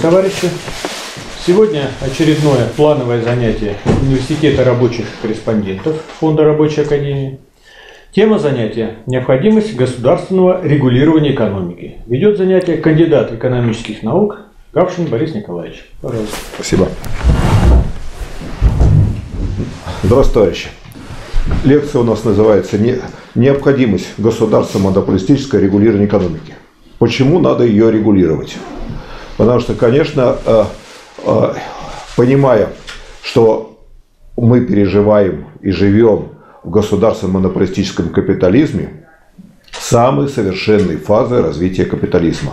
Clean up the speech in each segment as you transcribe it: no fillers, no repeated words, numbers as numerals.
товарищи! Сегодня очередное плановое занятие Университета рабочих корреспондентов Фонда Рабочей Академии. Тема занятия – необходимость государственного регулирования экономики. Ведет занятие кандидат экономических наук Гавшин Борис Николаевич. Пожалуйста. Спасибо. Здравствуйте, товарищи. Лекция у нас называется «Необходимость государственного монополистического регулирования экономики». Почему надо ее регулировать? Потому что, конечно, понимая, что мы переживаем и живем в государственном монополистическом капитализме, самой совершенной фазы развития капитализма.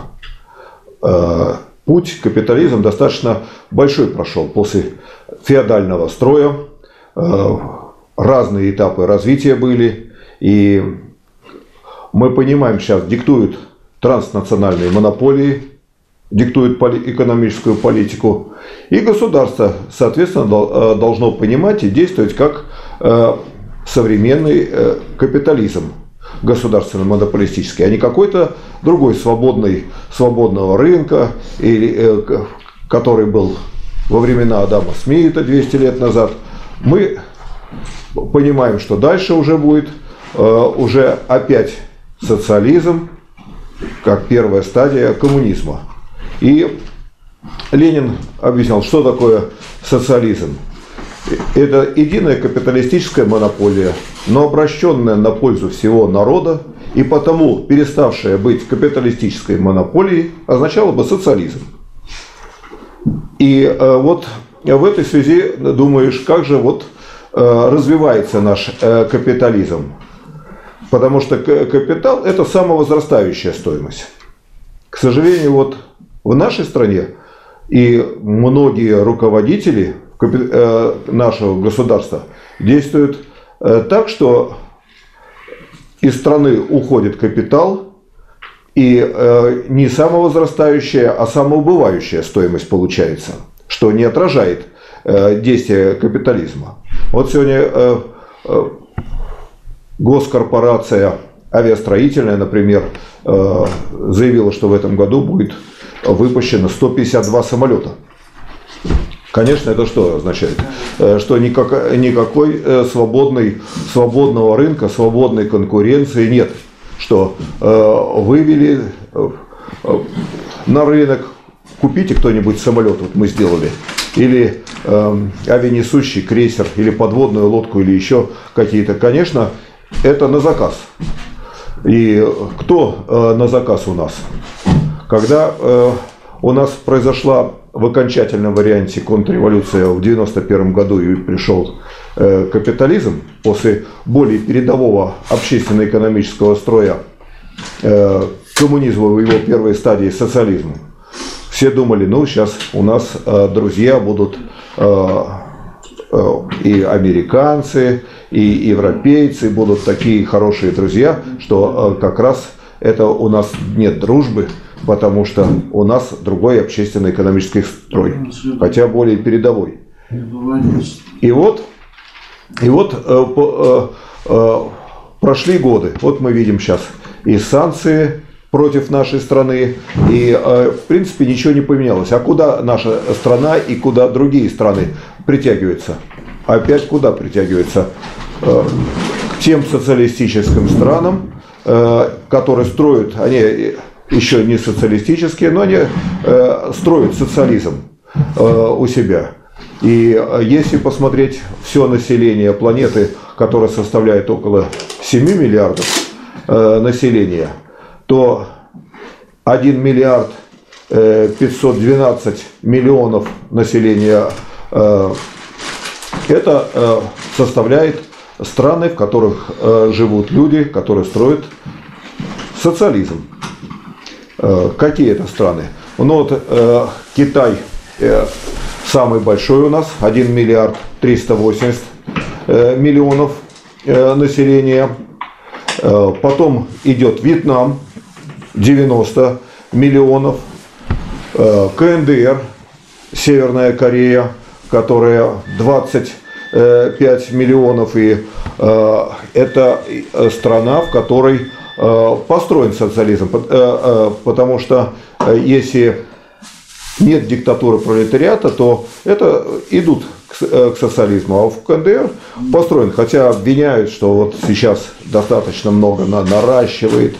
Путь капитализма достаточно большой прошел после феодального строя. Разные этапы развития были. И мы понимаем, сейчас диктуют транснациональные монополии, диктуют экономическую политику. И государство, соответственно, должно понимать и действовать как современный капитализм государственно-монополистический, а не какой-то другой свободного рынка, который был во времена Адама Смита 200 лет назад. Мы понимаем, что дальше уже будет уже опять социализм, как первая стадия коммунизма. И Ленин объяснял, что такое социализм. Это единая капиталистическая монополия, но обращенная на пользу всего народа, и потому переставшая быть капиталистической монополией означала бы социализм. И вот в этой связи думаешь, как же вот развивается наш капитализм. Потому что капитал – это самовозрастающая стоимость. К сожалению, вот в нашей стране и многие руководители нашего государства действуют так, что из страны уходит капитал, и не самовозрастающая, а самоубывающая стоимость получается, что не отражает действия капитализма. Вот сегодня госкорпорация авиастроительная, например, заявила, что в этом году будет выпущено 152 самолета. Конечно, это что означает? Что никакой свободного рынка, свободной конкуренции нет. Что вывели на рынок, купите кто-нибудь самолет, вот мы сделали, или авианесущий крейсер, или подводную лодку, или еще какие-то. Конечно, это на заказ. И кто на заказ у нас? Когда у нас произошла в окончательном варианте контрреволюция в 1991 году и пришел капитализм, после более передового общественно-экономического строя коммунизма в его первой стадии социализма, все думали, ну сейчас у нас друзья будут и американцы, и европейцы, будут такие хорошие друзья, что как раз это у нас нет дружбы, потому что у нас другой общественно-экономический строй, хотя более передовой. И вот прошли годы, вот мы видим сейчас и санкции против нашей страны, и в принципе ничего не поменялось. А куда наша страна и куда другие страны притягиваются? Опять куда притягиваются? К тем социалистическим странам, которые строят, они еще не социалистические, но они строят социализм у себя. И если посмотреть все население планеты, которое составляет около 7 миллиардов населения, то 1 миллиард 512 миллионов населения это составляет страны, в которых живут люди, которые строят социализм. Какие это страны? Ну вот Китай самый большой у нас, 1 миллиард 380 миллионов населения. Потом идет Вьетнам, 90 миллионов. КНДР, Северная Корея, которая 25 миллионов. И это страна, в которой построен социализм. Потому что если нет диктатуры пролетариата, то это идут к социализму. А в КНДР построен, хотя обвиняют, что вот сейчас достаточно много наращивает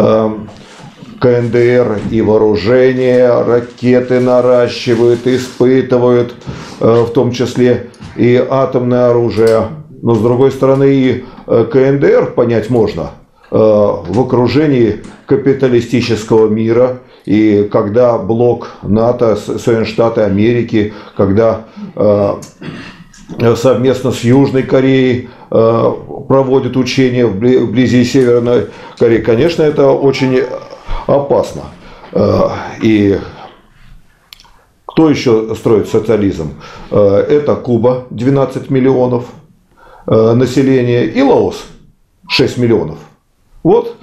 КНДР и вооружение, ракеты наращивают, испытывают, в том числе и атомное оружие. Но с другой стороны, и КНДР понять можно в окружении капиталистического мира. И когда блок НАТО, Соединенные Штаты Америки, когда совместно с Южной Кореей проводят учения вблизи Северной Кореи, конечно, это очень опасно. И кто еще строит социализм? Это Куба, 12 миллионов населения, и Лаос, 6 миллионов. Вот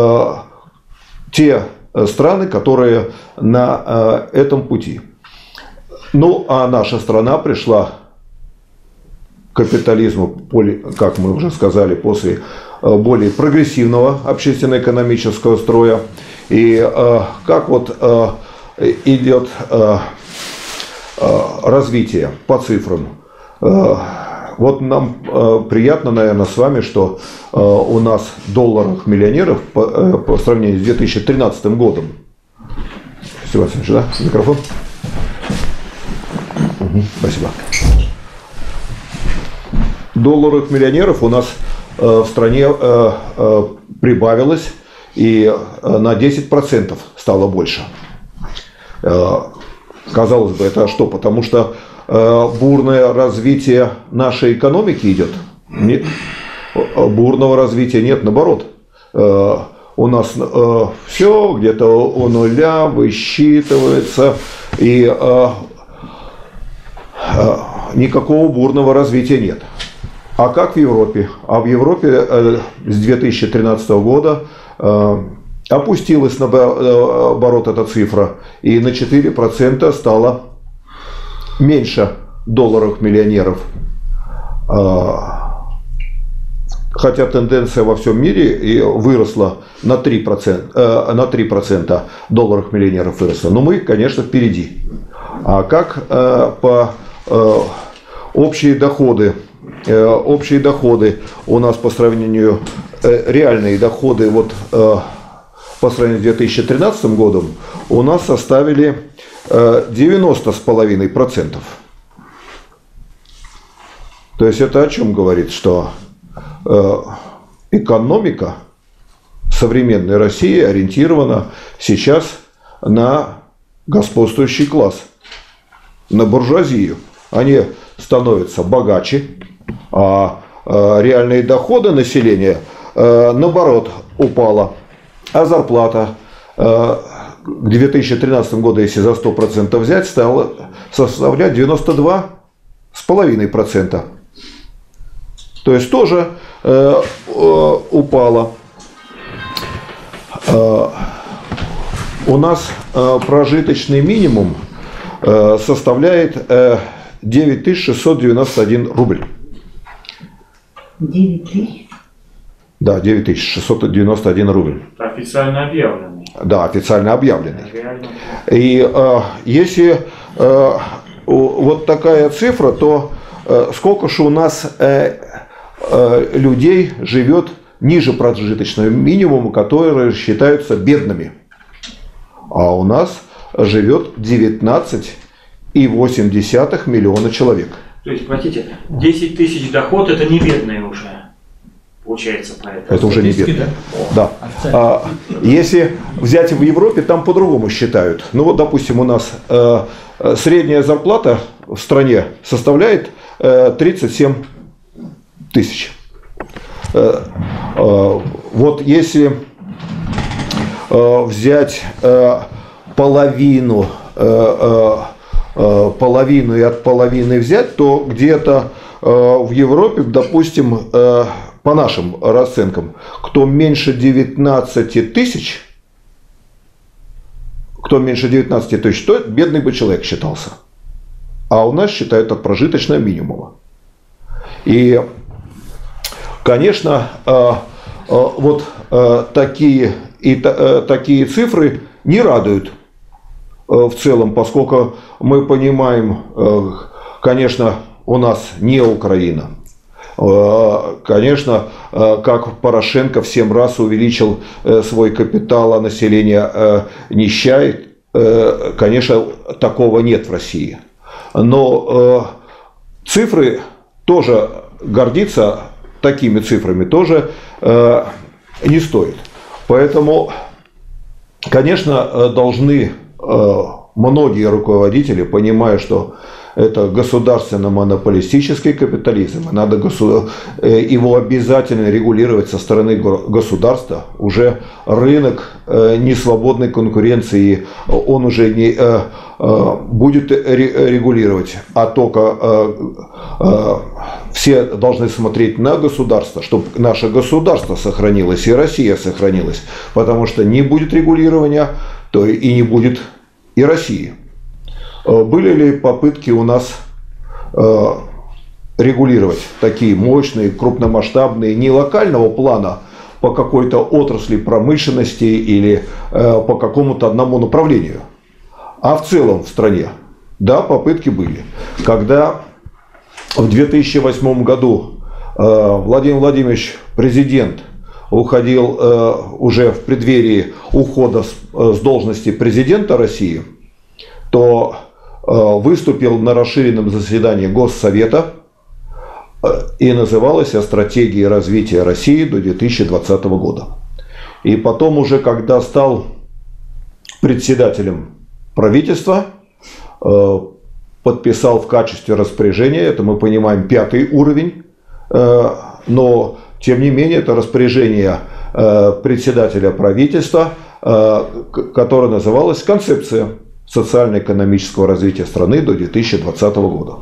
те страны, которые на этом пути. Ну, а наша страна пришла к капитализму, как мы уже сказали, после более прогрессивного общественно-экономического строя. И как вот идет развитие по цифрам. Вот нам приятно, наверное, с вами, что у нас долларов миллионеров по сравнению с 2013 годом. Степан Александрович, да? Микрофон. Спасибо. Долларов миллионеров у нас в стране прибавилось и на 10% стало больше. Казалось бы, это что? Потому что бурное развитие нашей экономики идет? Нет. Бурного развития нет, наоборот. У нас все где-то у нуля высчитывается, и никакого бурного развития нет. А как в Европе? А в Европе с 2013 года опустилась наоборот эта цифра, и на 4% стало меньше долларов миллионеров. Хотя тенденция во всем мире и выросла на 3%, долларов миллионеров выросла. Но мы, конечно, впереди. А как по общие доходы? Общие доходы у нас по сравнению, реальные доходы вот, по сравнению с 2013 годом у нас составили 90,5%. То есть это о чем говорит? Что экономика современной России ориентирована сейчас на господствующий класс, на буржуазию. Они становятся богаче, а реальные доходы населения наоборот упала, а зарплата к 2013 году, если за 100% взять, стала составлять 92,5%. То есть тоже упала. У нас прожиточный минимум составляет 9691 рубль. 9000? Да, 9691 рубль. Официально объявленный. Да, официально объявленный. Реально. И если вот такая цифра, то сколько же у нас людей живет ниже прожиточного минимума, которые считаются бедными? А у нас живет 19,8 миллиона человек. То есть, простите, 10 тысяч доход — это не бедные уже, получается, по этому. Это уже не бедные. Да. Если взять в Европе, там по-другому считают. Ну вот, допустим, у нас средняя зарплата в стране составляет 37 тысяч. Вот если взять половину и от половины взять, то где-то в Европе, допустим, по нашим расценкам, кто меньше 19 тысяч, то бедный бы человек считался. А у нас считают от прожиточного минимума. И, конечно, вот такие цифры не радуют в целом, поскольку мы понимаем, конечно, у нас не Украина. Конечно, как Порошенко в 7 раз увеличил свой капитал, а население нищает, конечно, такого нет в России. Но цифры тоже, гордиться такими цифрами тоже не стоит. Поэтому, конечно, должны многие руководители, понимая, что это государственно-монополистический капитализм, и надо его обязательно регулировать со стороны государства. Уже рынок несвободной конкуренции, он уже не будет регулировать, а только все должны смотреть на государство, чтобы наше государство сохранилось и Россия сохранилась. Потому что не будет регулирования, то и не будет и России. Были ли попытки у нас регулировать такие мощные, крупномасштабные, не локального плана по какой-то отрасли промышленности или по какому-то одному направлению, а в целом в стране? Да, попытки были. Когда в 2008 году Владимир Владимирович, президент, уходил уже в преддверии ухода с должности президента России, то выступил на расширенном заседании Госсовета и называлось «О стратегии развития России до 2020 года». И потом уже, когда стал председателем правительства, подписал в качестве распоряжения, это мы понимаем 5-й уровень, но тем не менее это распоряжение председателя правительства, которое называлось «Концепция социально-экономического развития страны до 2020 года».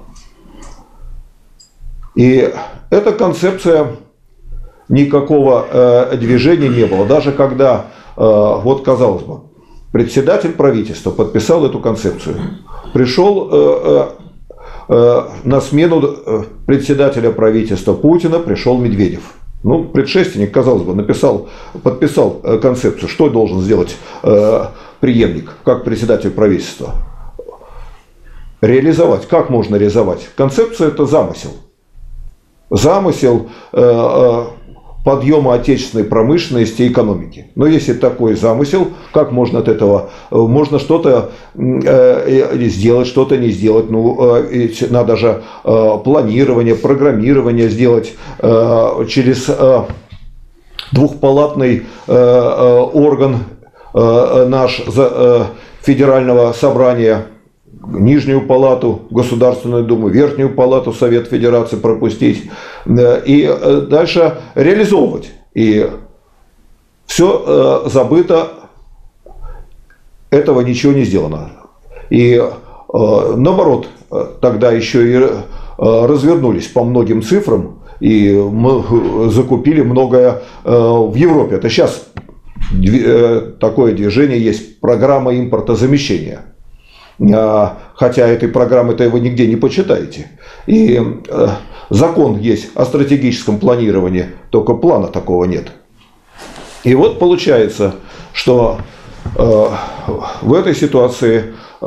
И эта концепция, никакого движения не было. Даже когда, вот казалось бы, председатель правительства подписал эту концепцию, пришел на смену председателя правительства Путина, пришел Медведев. Ну, предшественник, казалось бы, подписал концепцию. Что должен сделать преемник, как председатель правительства? Реализовать. Как можно реализовать? Концепция – это замысел. Замысел подъема отечественной промышленности и экономики. Но если такой замысел, как можно от этого? Можно что-то сделать, что-то не сделать. Ну, надо же планирование, программирование сделать через двухпалатный орган наш Федерального собрания, Нижнюю палату Государственную Думу, Верхнюю палату Совет Федерации пропустить и дальше реализовывать. И все забыто, этого ничего не сделано. И наоборот, тогда еще и развернулись по многим цифрам, и мы закупили многое в Европе. Это сейчас такое движение есть, программа импортозамещения. Хотя этой программы-то вы нигде не почитаете. И закон есть о стратегическом планировании, только плана такого нет. И вот получается, что в этой ситуации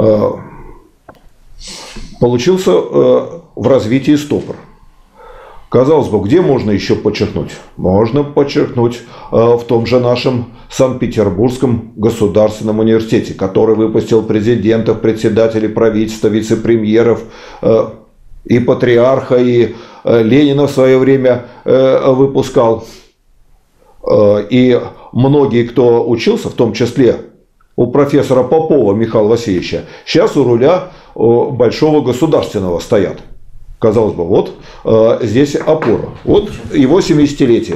получился в развитии стопор. Казалось бы, где можно еще подчеркнуть? Можно подчеркнуть в том же нашем Санкт-Петербургском государственном университете, который выпустил президентов, председателей правительства, вице-премьеров и патриарха, и Ленина в свое время выпускал. И многие, кто учился, в том числе у профессора Попова Михаила Васильевича, сейчас у руля большого государственного стоят. Казалось бы, вот здесь опора. Вот его 70-летие.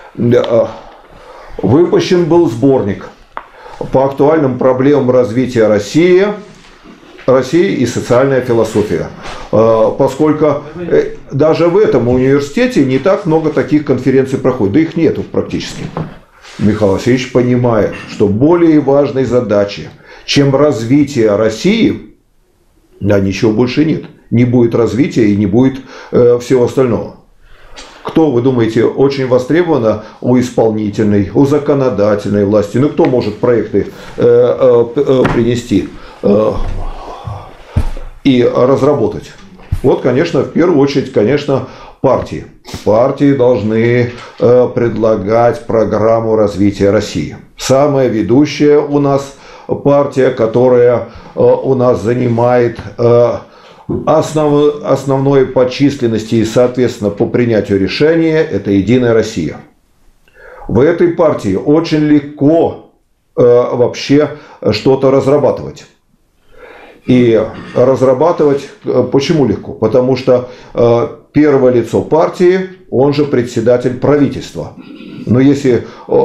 Выпущен был сборник по актуальным проблемам развития России и социальная философия. Поскольку даже в этом университете не так много таких конференций проходит, да их нету практически. Михаил Васильевич понимает, что более важной задачи, чем развитие России, ничего больше нет. Не будет развития и не будет всего остального. Кто, вы думаете, очень востребовано у исполнительной, у законодательной власти? Ну, кто может проекты принести? и разработать? Вот, конечно, в первую очередь, конечно, партии. Партии должны предлагать программу развития России. Самая ведущая у нас партия, которая у нас занимает основное по численности и, соответственно, по принятию решения, это «Единая Россия». В этой партии очень легко вообще что-то разрабатывать. И разрабатывать почему легко? Потому что первое лицо партии, он же председатель правительства. Но если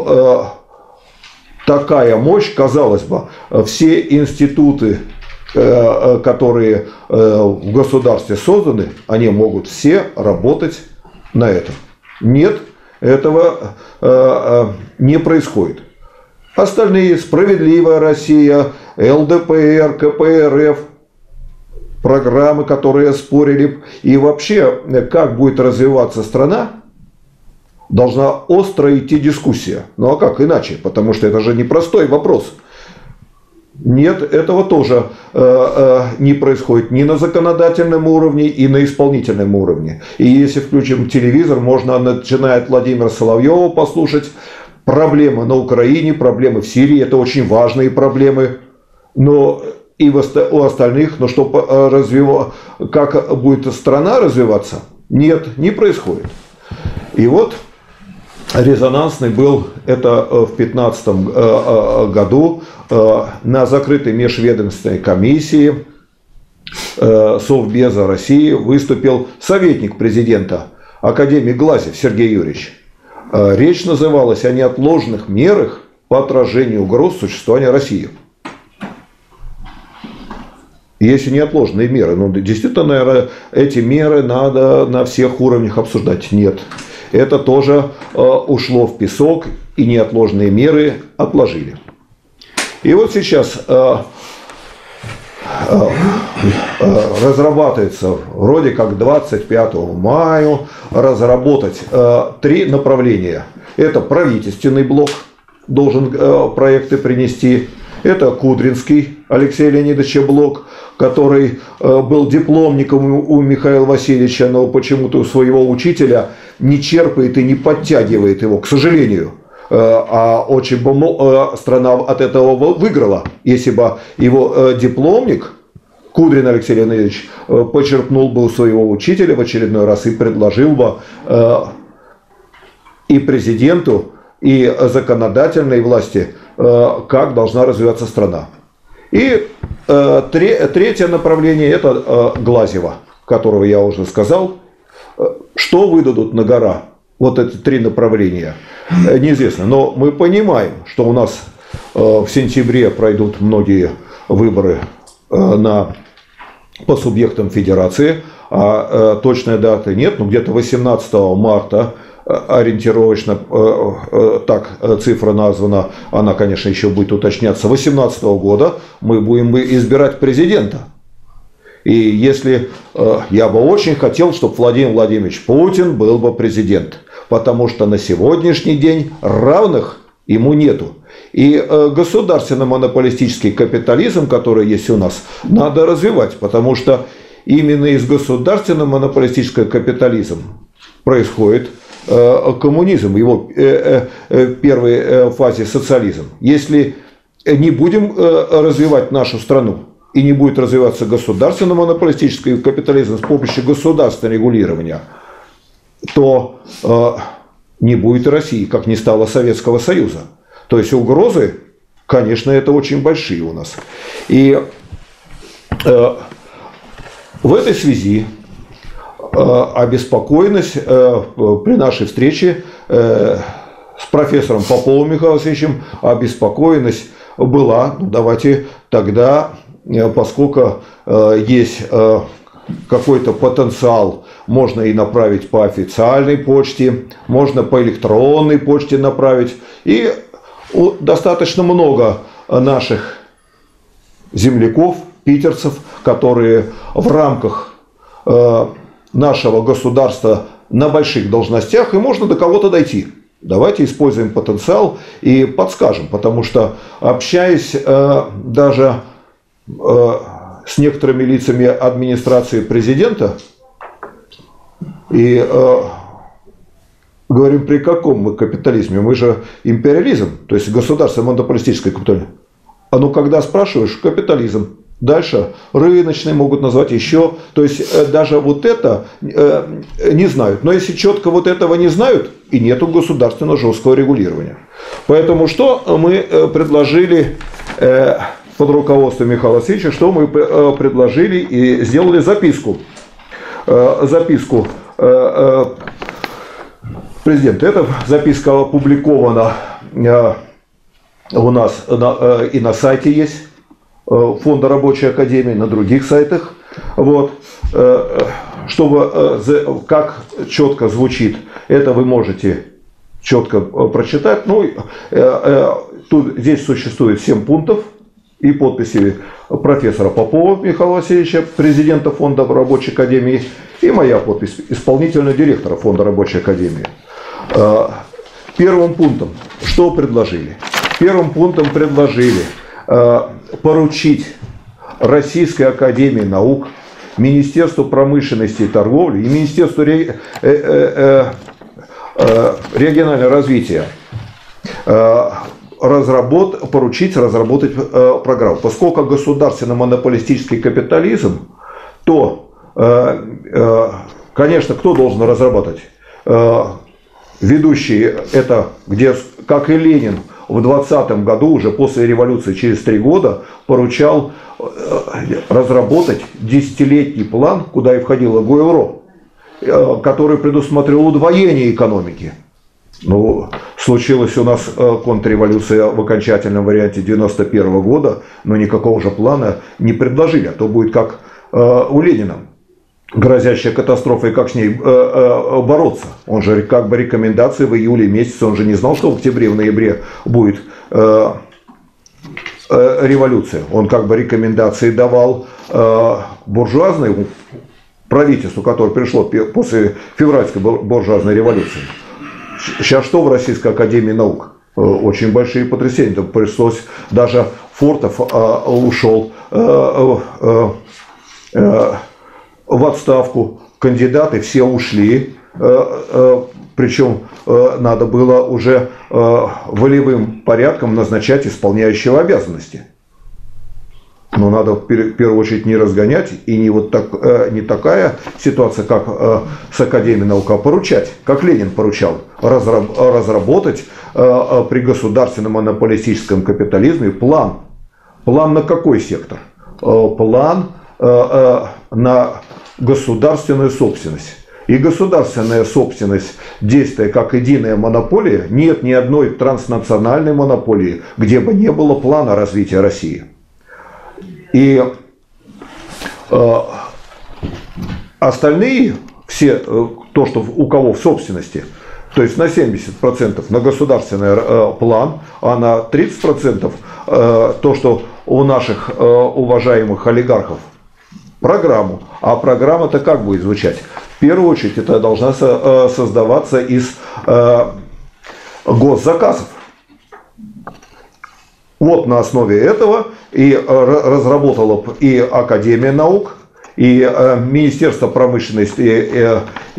такая мощь, казалось бы, все институты, которые в государстве созданы, они могут все работать на этом. Нет, этого не происходит. Остальные — «Справедливая Россия», ЛДПР, КПРФ, программы, которые спорили. И вообще, как будет развиваться страна, должна остро идти дискуссия. Ну а как иначе? Потому что это же непростой вопрос. Нет, этого тоже не происходит ни на законодательном уровне, и на исполнительном уровне. И если включим телевизор, можно, начиная от Владимира Соловьева, послушать проблемы на Украине, проблемы в Сирии. Это очень важные проблемы. Но и у остальных, но что как будет страна развиваться, нет, не происходит. И вот резонансный был это в 2015 году на закрытой межведомственной комиссии Совбеза России выступил советник президента, академик Глазьев Сергей Юрьевич. Речь называлась о неотложных мерах по отражению угроз существования России. Если неотложные меры, ну действительно, наверное, эти меры надо на всех уровнях обсуждать. Нет. Это тоже ушло в песок, и неотложные меры отложили. И вот сейчас разрабатывается вроде как 25 мая разработать 3 направления. Это правительственный блок должен проекты принести. Это Кудринский Алексей Леонидович блок, который был дипломником у Михаила Васильевича, но почему-то у своего учителя не черпает и не подтягивает его, к сожалению. А очень бы страна от этого выиграла, если бы его дипломник Кудрин Алексей Леонидович почерпнул бы у своего учителя в очередной раз и предложил бы и президенту, и законодательной власти, как должна развиваться страна. И третье направление — это Глазьева, которого я уже сказал. Что выдадут на гора? Вот эти 3 направления неизвестно. Но мы понимаем, что у нас в сентябре пройдут многие выборы по субъектам федерации, а точной даты нет, но где-то 18 марта ориентировочно, так цифра названа, она, конечно, еще будет уточняться, 2018 года мы будем избирать президента. И если я бы очень хотел, чтобы Владимир Владимирович Путин был бы президент, потому что на сегодняшний день равных ему нету. И государственно-монополистический капитализм, который есть у нас, надо развивать, потому что именно из государственно-монополистического капитализма происходит коммунизм, его первой фазе социализм. Если не будем развивать нашу страну, и не будет развиваться государственно-монополистический капитализм с помощью государственного регулирования, то не будет России, как не стало Советского Союза. То есть угрозы, конечно, это очень большие у нас. И в этой связи обеспокоенность при нашей встрече с профессором Поповым Михаилом Васильевичем, обеспокоенность была, давайте тогда, поскольку есть какой-то потенциал, можно и направить по официальной почте, можно по электронной почте направить. И достаточно много наших земляков, питерцев, которые в рамках нашего государства на больших должностях, и можно до кого-то дойти. Давайте используем потенциал и подскажем, потому что, общаясь даже с некоторыми лицами администрации президента и говорим, при каком мы капитализме? Мы же империализм, то есть государственное монополистическое капитализм. А ну когда спрашиваешь, капитализм. Дальше рыночные могут назвать еще. То есть даже вот это не знают. Но если четко вот этого не знают, и нету государственного жесткого регулирования. Поэтому что мы предложили под руководством Михаила Васильевича, что мы предложили и сделали записку. Записку президента. Эта записка опубликована у нас и на сайте есть Фонда рабочей академии, на других сайтах. Вот. Чтобы, как четко звучит, это вы можете четко прочитать. Ну, здесь существует 7 пунктов и подписи профессора Попова Михаила Васильевича, президента Фонда рабочей академии, и моя подпись, исполнительного директора Фонда рабочей академии. Первым пунктом что предложили? Первым пунктом предложили поручить Российской академии наук, Министерству промышленности и торговли и Министерству регионального развития поручить разработать программу. Поскольку государственно-монополистический капитализм, то, конечно, кто должен разработать? Ведущие это, где, как и Ленин, в 20-м году, уже после революции, через 3 года, поручал разработать десятилетний план, куда и входило ГОЭЛРО, который предусматривал удвоение экономики. Ну, случилась у нас контрреволюция в окончательном варианте 91 года, но никакого же плана не предложили, а то будет как у Ленина. Грозящая катастрофой, как с ней бороться. Он же как бы рекомендации в июле месяце, он же не знал, что в октябре, в ноябре будет революция. Он как бы рекомендации давал буржуазному правительству, которое пришло после февральской буржуазной революции. Сейчас что в Российской академии наук? Очень большие потрясения. Пришлось, даже Фортов ушел в отставку, кандидаты все ушли, причем надо было уже волевым порядком назначать исполняющего обязанности. Но надо в первую очередь не разгонять и не такая ситуация, как с Академией наук, а поручать, как Ленин поручал, разработать при государственном монополистическом капитализме план. План на какой сектор? План на государственную собственность. И государственная собственность, действуя как единая монополия, нет ни одной транснациональной монополии, где бы не было плана развития России. И остальные, все, то, что у кого в собственности, то есть на 70% на государственный план, а на 30% то, что у наших уважаемых олигархов, программу. А программа-то как будет звучать? В первую очередь это должна создаваться из госзаказов. Вот на основе этого и разработала и Академия наук, и Министерство промышленности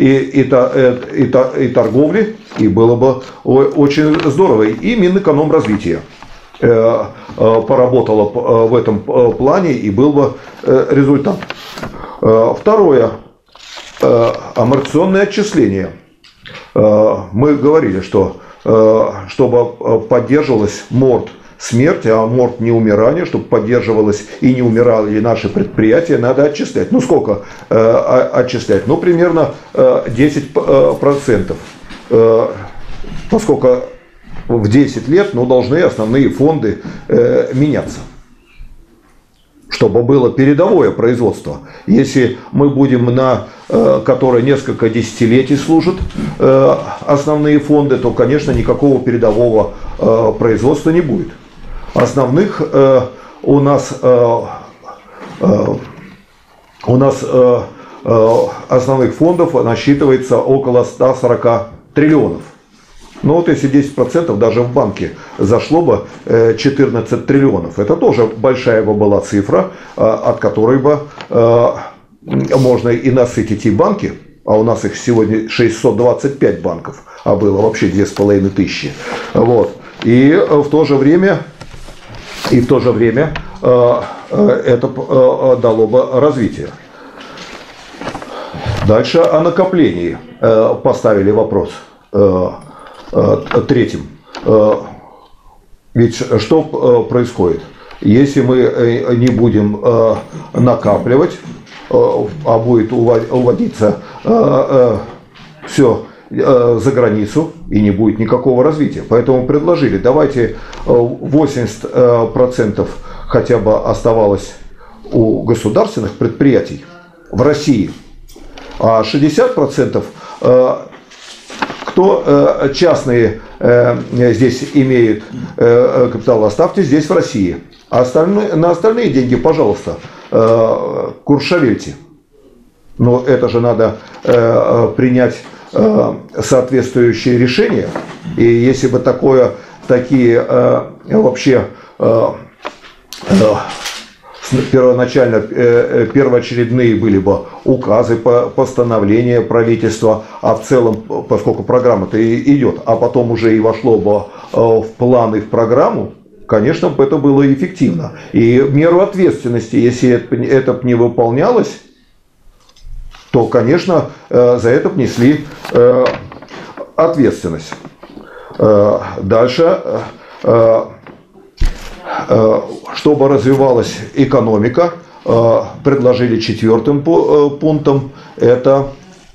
и торговли, и было бы очень здорово, и Минэкономразвития поработала в этом плане, и был бы результат. Второе. Амортизационные отчисления. Мы говорили, что чтобы поддерживалась морд смерти, а морд неумирания, чтобы поддерживалось и не умирали наши предприятия, надо отчислять. Ну сколько отчислять? Ну примерно 10%. Поскольку в 10 лет должны основные фонды меняться, чтобы было передовое производство. Если мы будем которое несколько десятилетий служат основные фонды, то, конечно, никакого передового производства не будет. Основных у нас основных фондов насчитывается около 140 триллионов. Ну вот если 10% даже в банке зашло бы 14 триллионов, это тоже большая бы была цифра, от которой бы можно и насытить и банки, а у нас их сегодня 625 банков, а было вообще 2500. Вот. И в то же время это дало бы развитие. Дальше о накоплении поставили вопрос третьим. Ведь что происходит? Если мы не будем накапливать, а будет уводиться все за границу, и не будет никакого развития. Поэтому предложили, давайте 80% хотя бы оставалось у государственных предприятий в России, а 60% кто частные здесь имеет капитал, оставьте здесь в России. А на остальные деньги, пожалуйста, куршавельте. Но это же надо принять соответствующие решения. И если бы такие вообще первоочередные были бы указы, постановления правительства, а в целом, поскольку программа-то идет, а потом уже и вошло бы в планы, в программу, конечно, это было эффективно. И меру ответственности, если это не выполнялось, то, конечно, за это несли ответственность. Дальше, чтобы развивалась экономика, предложили 4-м пунктом, это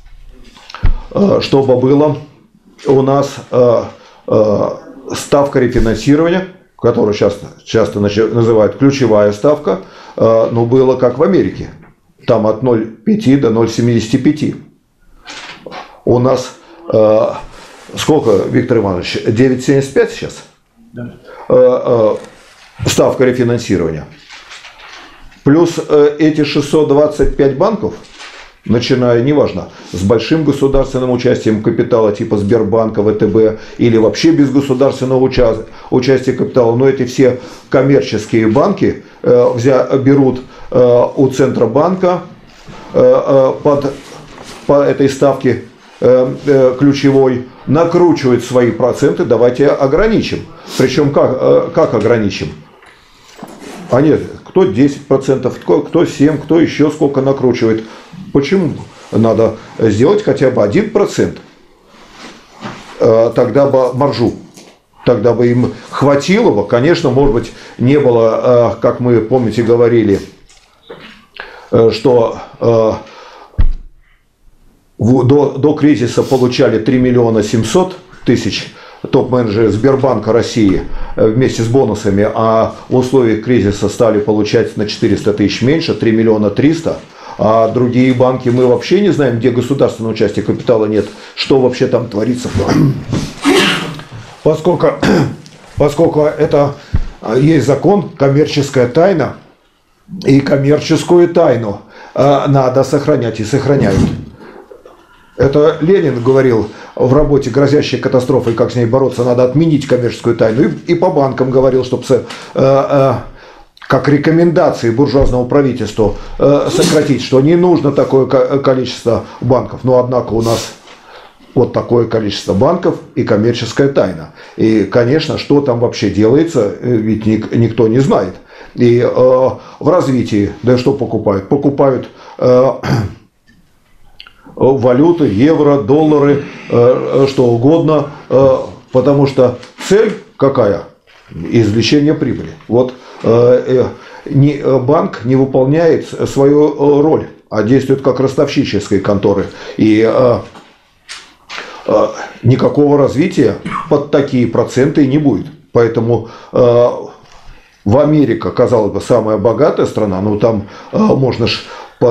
чтобы было у нас ставка рефинансирования, которую сейчас часто называют ключевая ставка, но было как в Америке. Там от 0,5 до 0,75. У нас сколько, Виктор Иванович, 9,75 сейчас? Да. Ставка рефинансирования. Плюс эти 625 банков, начиная, неважно, с большим государственным участием капитала типа Сбербанка, ВТБ, или вообще без государственного участия капитала, но эти все коммерческие банки берут у Центробанка по этой ставке ключевой, накручивают свои проценты, давайте ограничим. Причем как ограничим? А нет, кто 10%, кто 7%, кто еще сколько накручивает. Почему? Надо сделать хотя бы 1%. Тогда бы маржу. Тогда бы им хватило бы. Конечно, может быть, не было, как мы, помните, говорили, что до кризиса получали 3 миллиона 700 тысяч топ-менеджеры Сбербанка России вместе с бонусами, а в условиях кризиса стали получать на 400 тысяч меньше, 3 миллиона 300. А другие банки мы вообще не знаем, где государственного участия капитала нет, что вообще там творится. Поскольку это есть закон, коммерческая тайна, и коммерческую тайну надо сохранять и сохраняют. Это Ленин говорил в работе «Грозящая катастрофой, как с ней бороться, надо отменить коммерческую тайну». И по банкам говорил, чтобы как рекомендации буржуазному правительству сократить, что не нужно такое количество банков. Но однако у нас вот такое количество банков и коммерческая тайна. И, конечно, что там вообще делается, ведь никто не знает. И в развитии, да что покупают? Покупают валюты, евро, доллары, что угодно, потому что цель какая? Извлечение прибыли. Вот банк не выполняет свою роль, а действует как ростовщические конторы. И никакого развития под такие проценты не будет. Поэтому в Америке, казалось бы, самая богатая страна, но там можно ж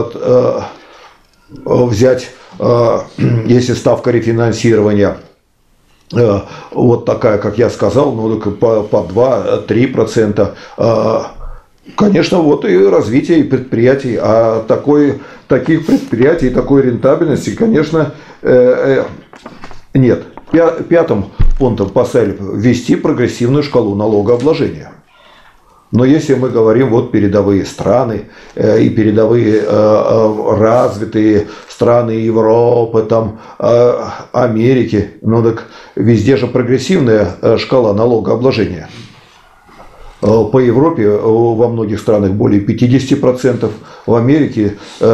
взять, если ставка рефинансирования вот такая, как я сказал, ну, по 2-3%, конечно, вот и развитие предприятий. А таких предприятий, такой рентабельности, конечно, нет. 5-м пунктом поставили ввести прогрессивную шкалу налогообложения. Но если мы говорим вот передовые страны и передовые развитые страны Европы, там, Америки, ну так везде же прогрессивная шкала налогообложения. По Европе во многих странах более 50%, в Америке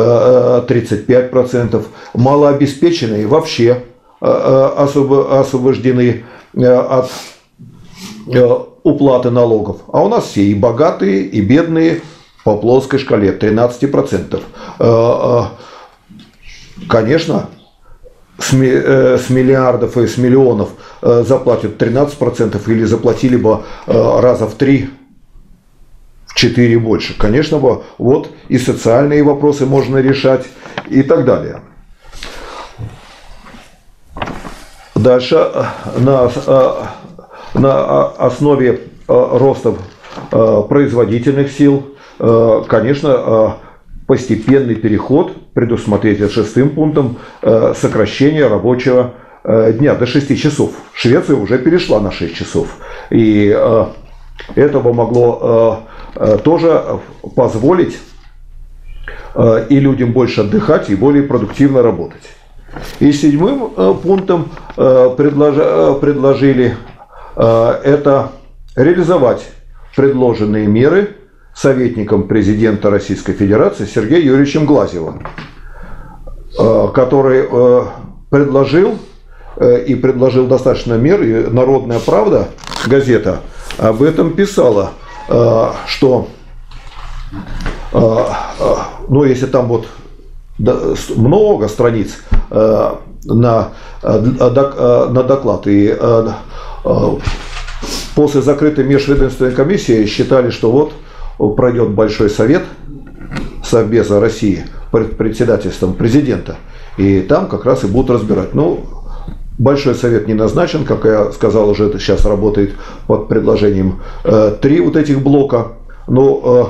35%. Малообеспеченные вообще освобождены от уплаты налогов. А у нас все и богатые, и бедные по плоской шкале 13%. Конечно, с миллиардов и с миллионов заплатят 13% или заплатили бы раза в 3, в 4 больше. Конечно, вот и социальные вопросы можно решать и так далее. Дальше на основе роста производительных сил, конечно, постепенный переход предусмотреть шестым пунктом сокращение рабочего дня до 6 часов. Швеция уже перешла на 6 часов. И это бы могло тоже позволить и людям больше отдыхать, и более продуктивно работать. И седьмым пунктом предложили это реализовать предложенные меры советником президента Российской Федерации Сергеем Юрьевичем Глазьевым, который предложил достаточно мер, и «Народная правда», газета, об этом писала, что, ну, если там вот много страниц на доклад, и после закрытой межведомственной комиссии считали, что вот пройдет Большой совет Совбеза России под председательством президента, и там как раз и будут разбирать. Ну, Большой совет не назначен, как я сказал, уже это сейчас работает под предложением 3 вот этих блока. Но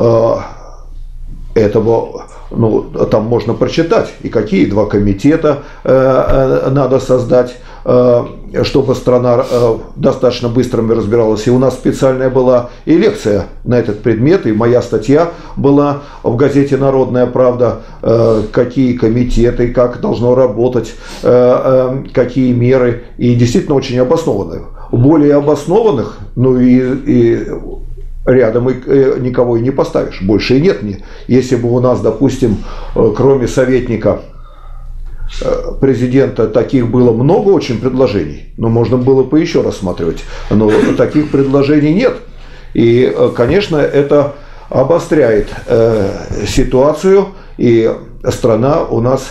этого, ну, там можно прочитать, и какие 2 комитета надо создать, чтобы страна достаточно быстро разбиралась. И у нас специальная была и лекция на этот предмет, и моя статья была в газете «Народная правда», какие комитеты, как должно работать, какие меры, и действительно очень обоснованные. Более обоснованных, ну и рядом никого и не поставишь, больше и нет. Если бы у нас, допустим, кроме советника президента таких было много очень предложений, но можно было бы еще рассматривать, но таких предложений нет. И, конечно, это обостряет ситуацию, и страна у нас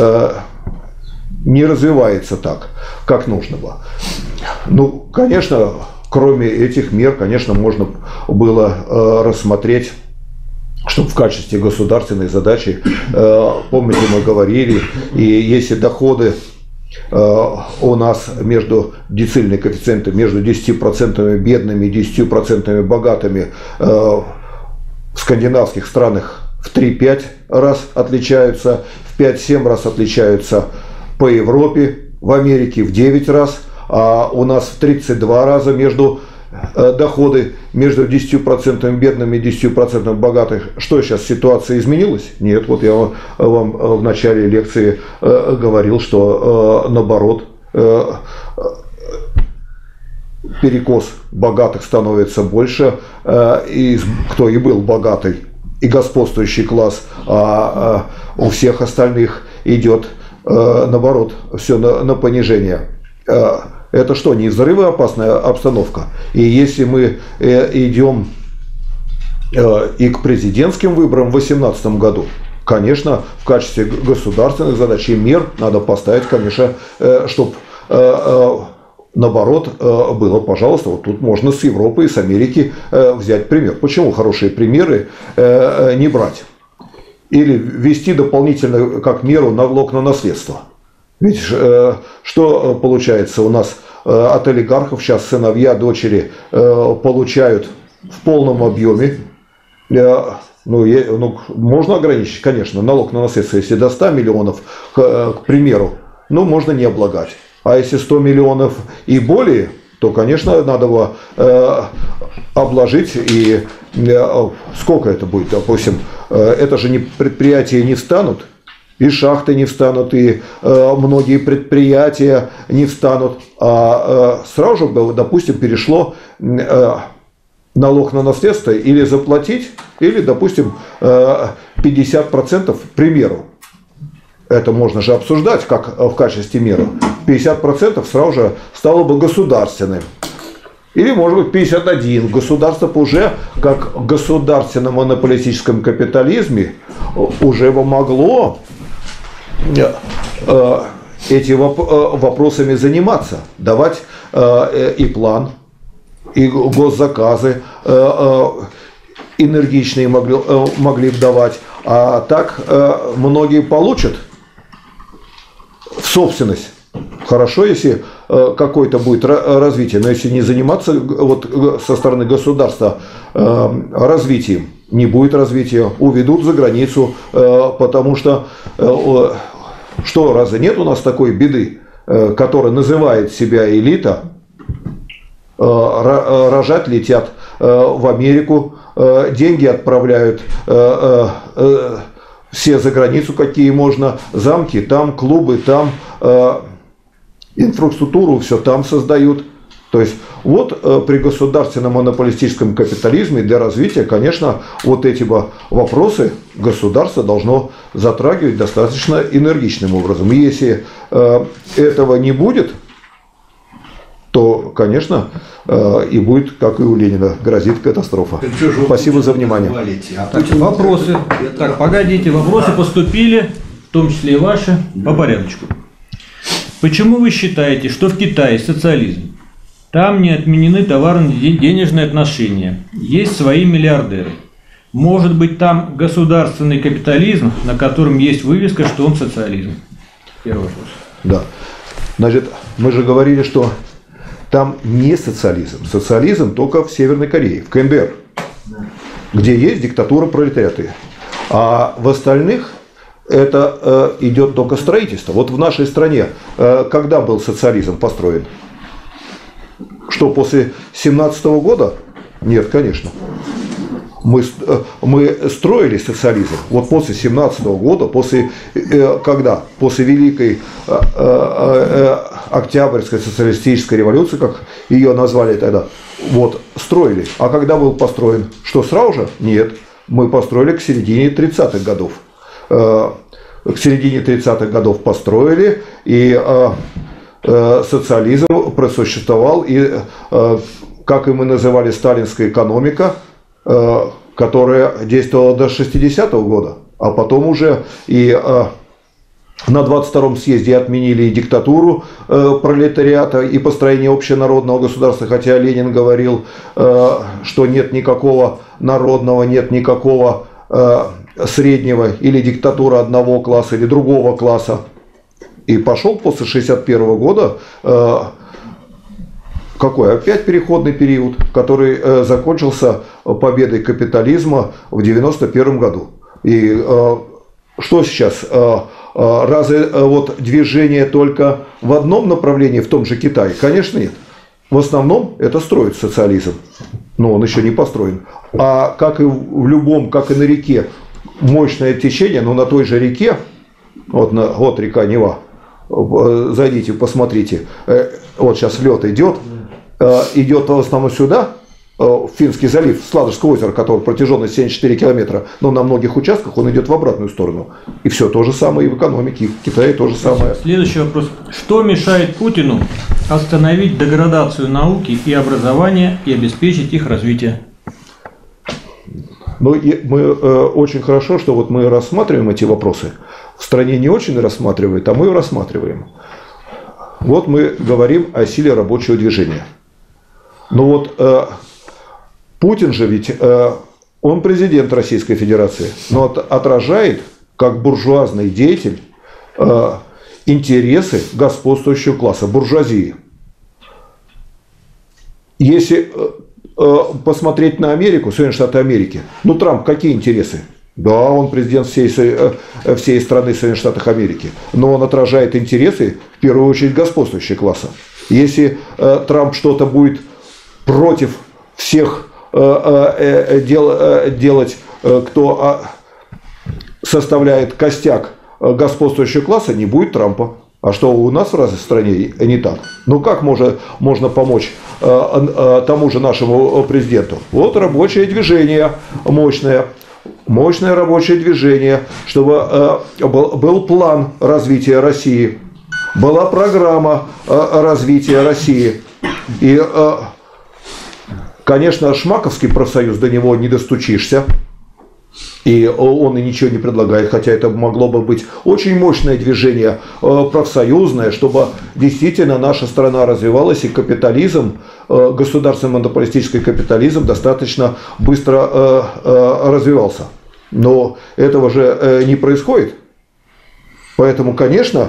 не развивается так, как нужно было. Ну, конечно, кроме этих мер, конечно, можно было рассмотреть, чтобы в качестве государственной задачи, помните, мы говорили, и если доходы у нас между децильный коэффициент между 10% бедными и 10% богатыми в скандинавских странах в 3-5 раз отличаются, в 5-7 раз отличаются по Европе, в Америке в 9 раз, а у нас в 32 раза между доходы между 10% бедными и 10% богатых. Что сейчас, ситуация изменилась? Нет, вот я вам в начале лекции говорил, что наоборот, перекос богатых становится больше, и кто и был богатый, и господствующий класс, а у всех остальных идет наоборот все на понижение. Это что, не взрывоопасная обстановка? И если мы идем и к президентским выборам в 2018 году, конечно, в качестве государственных задач и мер надо поставить, конечно, чтобы наоборот было, пожалуйста, вот тут можно с Европы и с Америки взять пример. Почему хорошие примеры не брать? Или ввести дополнительно как меру налог на наследство? Ведь что получается у нас от олигархов сейчас сыновья, дочери получают в полном объеме. Ну, можно ограничить, конечно, налог на наследство, если до 100 миллионов, к примеру, ну, можно не облагать. А если 100 миллионов и более, то, конечно, надо было обложить. И сколько это будет, допустим, это же предприятия не встанут, и шахты не встанут, и многие предприятия не встанут. А сразу же, допустим, перешло налог на наследство или заплатить, или, допустим, 50%, к примеру. Это можно же обсуждать как в качестве меры. 50% сразу же стало бы государственным. Или, может быть, 51%. Государство уже, как в государственном монополистическом капитализме, уже могло этими вопросами заниматься. Давать и план, и госзаказы энергичные могли давать. А так многие получат в собственность. Хорошо, если какое-то будет развитие, но если не заниматься вот со стороны государства развитием, не будет развития, уведут за границу, потому что разве нет у нас такой беды, которая называет себя элита, рожать летят в Америку, деньги отправляют все за границу, какие можно, замки там, клубы там, инфраструктуру все там создают. То есть вот при государственном монополистическом капитализме для развития, конечно, вот эти вопросы государство должно затрагивать достаточно энергичным образом. И если этого не будет, то, конечно, и будет, как и у Ленина, грозит катастрофа. Спасибо за внимание. Так, вопросы. Так, погодите, вопросы поступили, в том числе и ваши, по порядочку. Почему вы считаете, что в Китае социализм? Там не отменены товарно-денежные отношения, есть свои миллиардеры. Может быть, там государственный капитализм, на котором есть вывеска, что он социализм? Первый вопрос. Да. Значит, мы же говорили, что там не социализм. Социализм только в Северной Корее, в КНДР, где есть диктатура пролетариата. А в остальных это идет только строительство. Вот в нашей стране, когда был социализм построен? Что, после 17 года? Нет, конечно. Мы строили социализм вот после 17 года, когда? После Великой Октябрьской социалистической революции, как ее назвали тогда, вот, строили. А когда был построен? Что, сразу же? Нет. Мы построили к середине 30-х годов. К середине 30-х годов построили, и социализм просуществовал, и, как и мы называли, сталинская экономика, которая действовала до 60-го года, а потом уже и на 22-м съезде отменили и диктатуру пролетариата, и построение общенародного государства, хотя Ленин говорил, что нет никакого народного, нет никакого среднего, или диктатура одного класса, или другого класса. И пошел после 61 года какой? Опять переходный период, который закончился победой капитализма в 91 году. И что сейчас? Разве вот движение только в одном направлении, в том же Китае? Конечно, нет. В основном это строит социализм, но он еще не построен. А как и в любом, как и на реке, мощное течение, но на той же реке, вот река Нева, зайдите, посмотрите, вот сейчас лед идет в основном сюда, в Финский залив, Ладожское озеро, которое протяженность 74 километра, но на многих участках он идет в обратную сторону. И все то же самое и в экономике, и в Китае то же самое. Следующий вопрос. Что мешает Путину остановить деградацию науки и образования и обеспечить их развитие? Ну, мы очень хорошо, что вот мы рассматриваем эти вопросы. В стране не очень рассматривают, а мы рассматриваем. Вот мы говорим о силе рабочего движения. Но вот Путин же ведь, он президент Российской Федерации, но отражает, как буржуазный деятель, интересы господствующего класса, буржуазии. Если посмотреть на Америку, Соединенные Штаты Америки, ну Трамп какие интересы Да, он президент всей страны Соединенных Штатов Америки. Но он отражает интересы, в первую очередь, господствующего класса. Если Трамп что-то будет против всех делать, кто составляет костяк господствующего класса, не будет Трампа. А что у нас в стране не так? Ну как можно помочь тому же нашему президенту? Вот рабочее движение мощное рабочее движение, чтобы был план развития России, была программа развития России. И, конечно, Шмаковский профсоюз, до него не достучишься. И он и ничего не предлагает, хотя это могло бы быть очень мощное движение профсоюзное, чтобы действительно наша страна развивалась, и капитализм, государственный монополистический капитализм достаточно быстро развивался. Но этого же не происходит. Поэтому, конечно,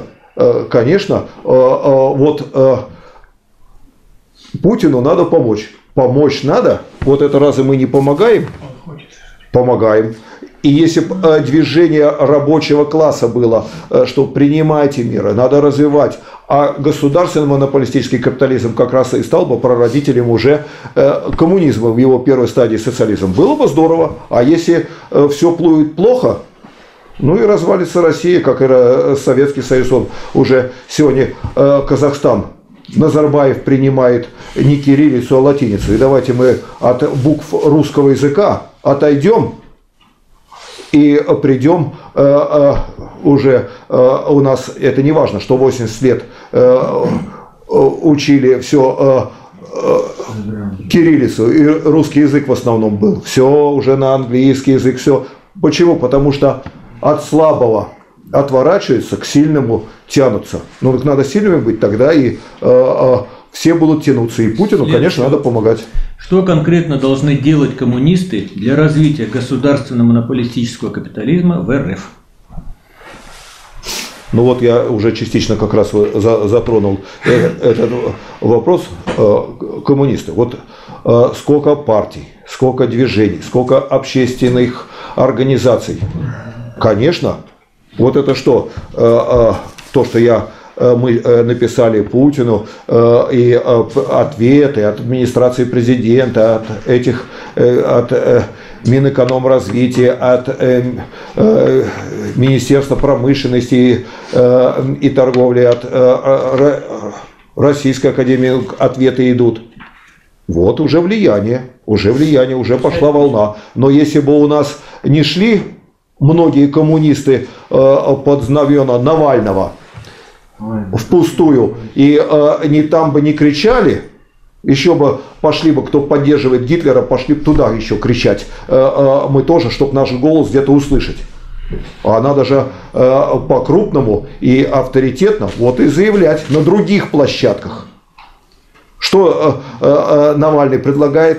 вот Путину надо помочь. Помочь надо. Вот это разве мы не помогаем? Помогаем. И если бы движение рабочего класса было, что принимайте меры, надо развивать, а государственный монополистический капитализм как раз и стал бы прародителем уже коммунизма в его первой стадии социализма, было бы здорово. А если все будет плохо, ну и развалится Россия, как и Советский Союз, он уже сегодня Казахстан. Назарбаев принимает не кириллицу, а латиницу. И давайте мы от букв русского языка отойдем и придем уже, у нас это не важно, что 80 лет учили все кириллицу, и русский язык в основном был. Все уже на английский язык, все. Почему? Потому что от слабого отворачиваются, к сильному тянутся. Ну, так надо сильными быть, тогда и все будут тянуться. И Путину, конечно, надо помогать. Что конкретно должны делать коммунисты для развития государственно-монополистического капитализма в РФ? Ну вот я уже частично как раз затронул этот вопрос. Коммунисты. Вот сколько партий, сколько движений, сколько общественных организаций. Конечно, вот это что? То, что мы написали Путину, и ответы от администрации президента, от Минэкономразвития, от Министерства промышленности и торговли, от Российской академии ответы идут. Вот уже влияние, уже пошла волна. Но если бы у нас не шли многие коммунисты под знамена Навального впустую, и не там бы не кричали, еще бы пошли бы, кто поддерживает Гитлера, пошли бы туда еще кричать, мы тоже, чтобы наш голос где-то услышать. А надо же по-крупному и авторитетно вот и заявлять на других площадках. Что Навальный предлагает,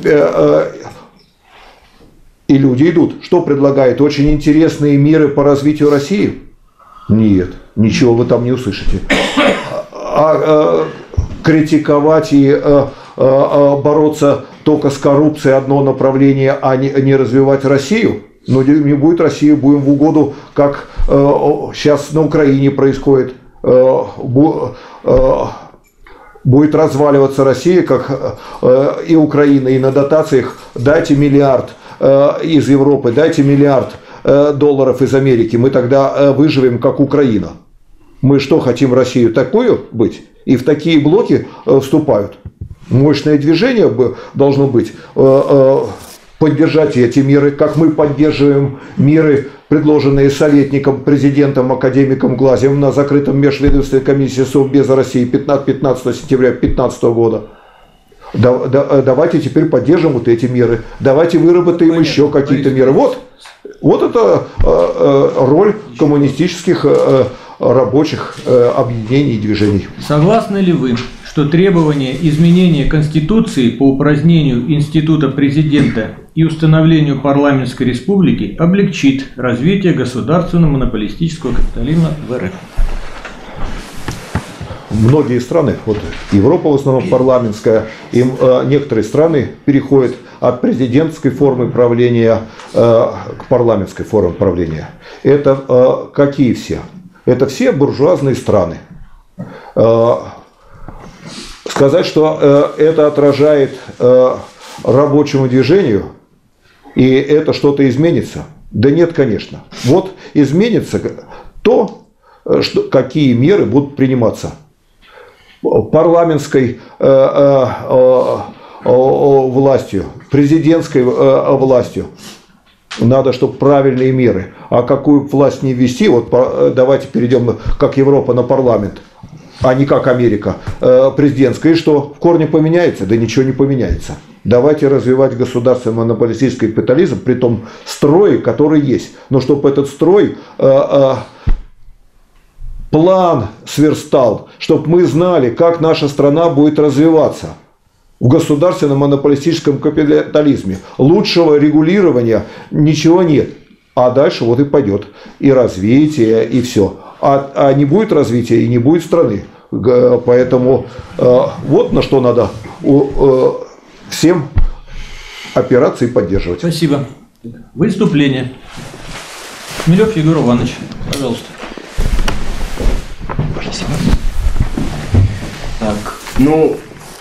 и люди идут. Что предлагает? Очень интересные меры по развитию России? Нет, ничего вы там не услышите. Критиковать и бороться только с коррупцией одно направление, а не развивать Россию? Но не будет России, будем в угоду, как сейчас на Украине происходит. Будет разваливаться Россия, как и Украина, и на дотациях дайте миллиард из Европы, дайте миллиард долларов из Америки, мы тогда выживем, как Украина. Мы что, хотим Россию такую быть? И в такие блоки вступают. Мощное движение должно быть. Поддержать эти меры, как мы поддерживаем меры, предложенные советником, президентом, академиком Глазьевым на закрытом межведомственной комиссии Совбеза России 15 сентября 2015 года. Давайте теперь поддержим вот эти меры. Давайте выработаем еще какие-то меры. Вот это роль коммунистических рабочих объединений и движений. Согласны ли вы, что требование изменения Конституции по упразднению института президента и установлению парламентской республики облегчит развитие государственно-монополистического капитализма в РФ? многие страны, вот Европа в основном парламентская, и некоторые страны переходят от президентской формы правления к парламентской форме правления. Это какие все? Это все буржуазные страны. Сказать, что это отражает рабочему движению, и это что-то изменится? Да нет, конечно. Вот изменится то, что, какие меры будут приниматься парламентской властью, президентской властью. Надо, чтобы правильные меры. А какую власть не ввести, вот давайте перейдем, как Европа, на парламент, а не как Америка, президентская. И что, в корне поменяется? Да ничего не поменяется. Давайте развивать государственный монополистический капитализм при том строе, который есть. Но чтобы этот строй, план сверстал, чтобы мы знали, как наша страна будет развиваться в государственном монополистическом капитализме. Лучшего регулирования ничего нет. А дальше вот и пойдет и развитие, и все. А не будет развития, и не будет страны. Поэтому вот на что надо всем опираться и поддерживать. Спасибо. Выступление. Хмелев Егор Иванович, пожалуйста. Так, ну,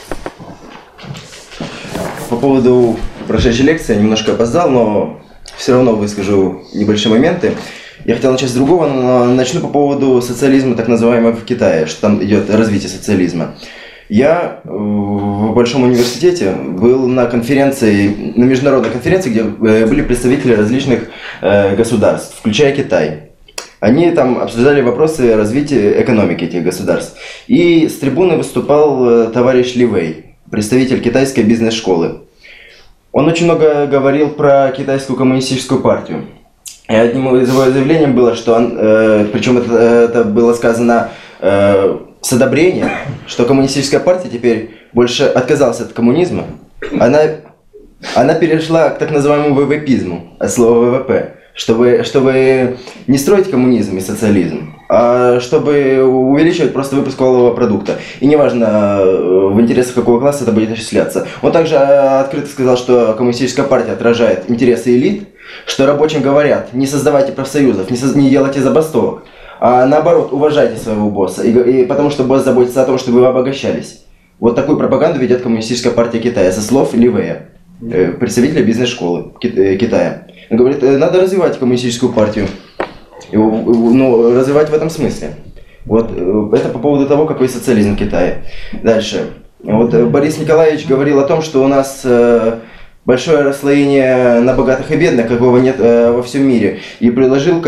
по поводу прошедшей лекции я немножко опоздал, но все равно выскажу небольшие моменты. Я хотел начать с другого, но начну по поводу социализма, так называемого в Китае, что там идет развитие социализма. Я в Большом университете был на конференции, на международной конференции, где были представители различных государств, включая Китай. Они там обсуждали вопросы развития экономики этих государств. И с трибуны выступал товарищ Ли Вэй, представитель китайской бизнес-школы. Он очень много говорил про китайскую коммунистическую партию. И одним из его заявлений было, что причем это было сказано с одобрением, что коммунистическая партия теперь больше отказалась от коммунизма. Она перешла к так называемому ВВПизму, от слова ВВП. Чтобы не строить коммунизм и социализм, а чтобы увеличивать просто выпуск валового продукта. И неважно, в интересах какого класса это будет осуществляться. Он также открыто сказал, что коммунистическая партия отражает интересы элит, что рабочим говорят: не создавайте профсоюзов, не делайте забастовок, а наоборот, уважайте своего босса, и потому что босс заботится о том, чтобы вы обогащались. Вот такую пропаганду ведет коммунистическая партия Китая, со слов Ли Вэя, представителя бизнес-школы Китая. Он говорит, надо развивать коммунистическую партию, но развивать в этом смысле. Вот это по поводу того, какой социализм в Китае. Дальше. Вот Борис Николаевич говорил о том, что у нас большое расслоение на богатых и бедных, какого нет во всем мире. И предложил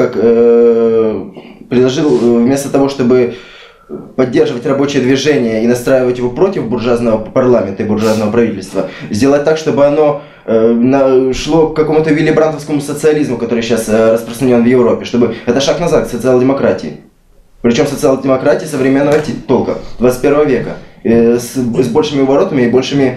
вместо того, чтобы поддерживать рабочее движение и настраивать его против буржуазного парламента и буржуазного правительства, сделать так, чтобы оно шло к какому-то Вилли Брандтовскому социализму, который сейчас распространен в Европе, чтобы это шаг назад к социал-демократии. Причем социал-демократии современного толка, 21 века, с большими воротами и большими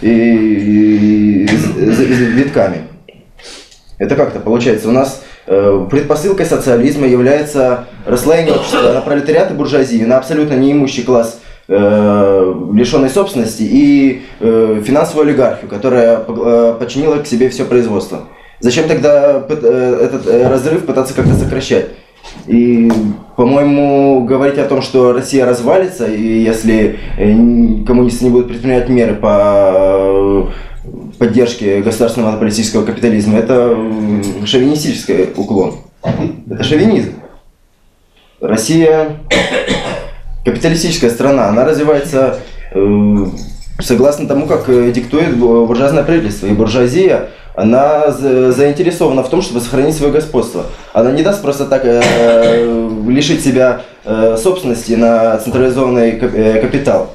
витками. Это как-то получается? У нас предпосылкой социализма является расслоение общества на пролетариат и буржуазию, на абсолютно неимущий класс, лишенной собственности, и финансовую олигархию, которая подчинила к себе все производство. Зачем тогда этот разрыв пытаться как-то сокращать? И, по-моему, говорить о том, что Россия развалится, и если коммунисты не будут предпринимать меры по поддержке государственного монополистического капитализма, это шовинистический уклон. Это шовинизм. Россия капиталистическая страна, она развивается согласно тому, как диктует буржуазное правительство. И буржуазия, она заинтересована в том, чтобы сохранить свое господство. Она не даст просто так лишить себя собственности на централизованный капитал.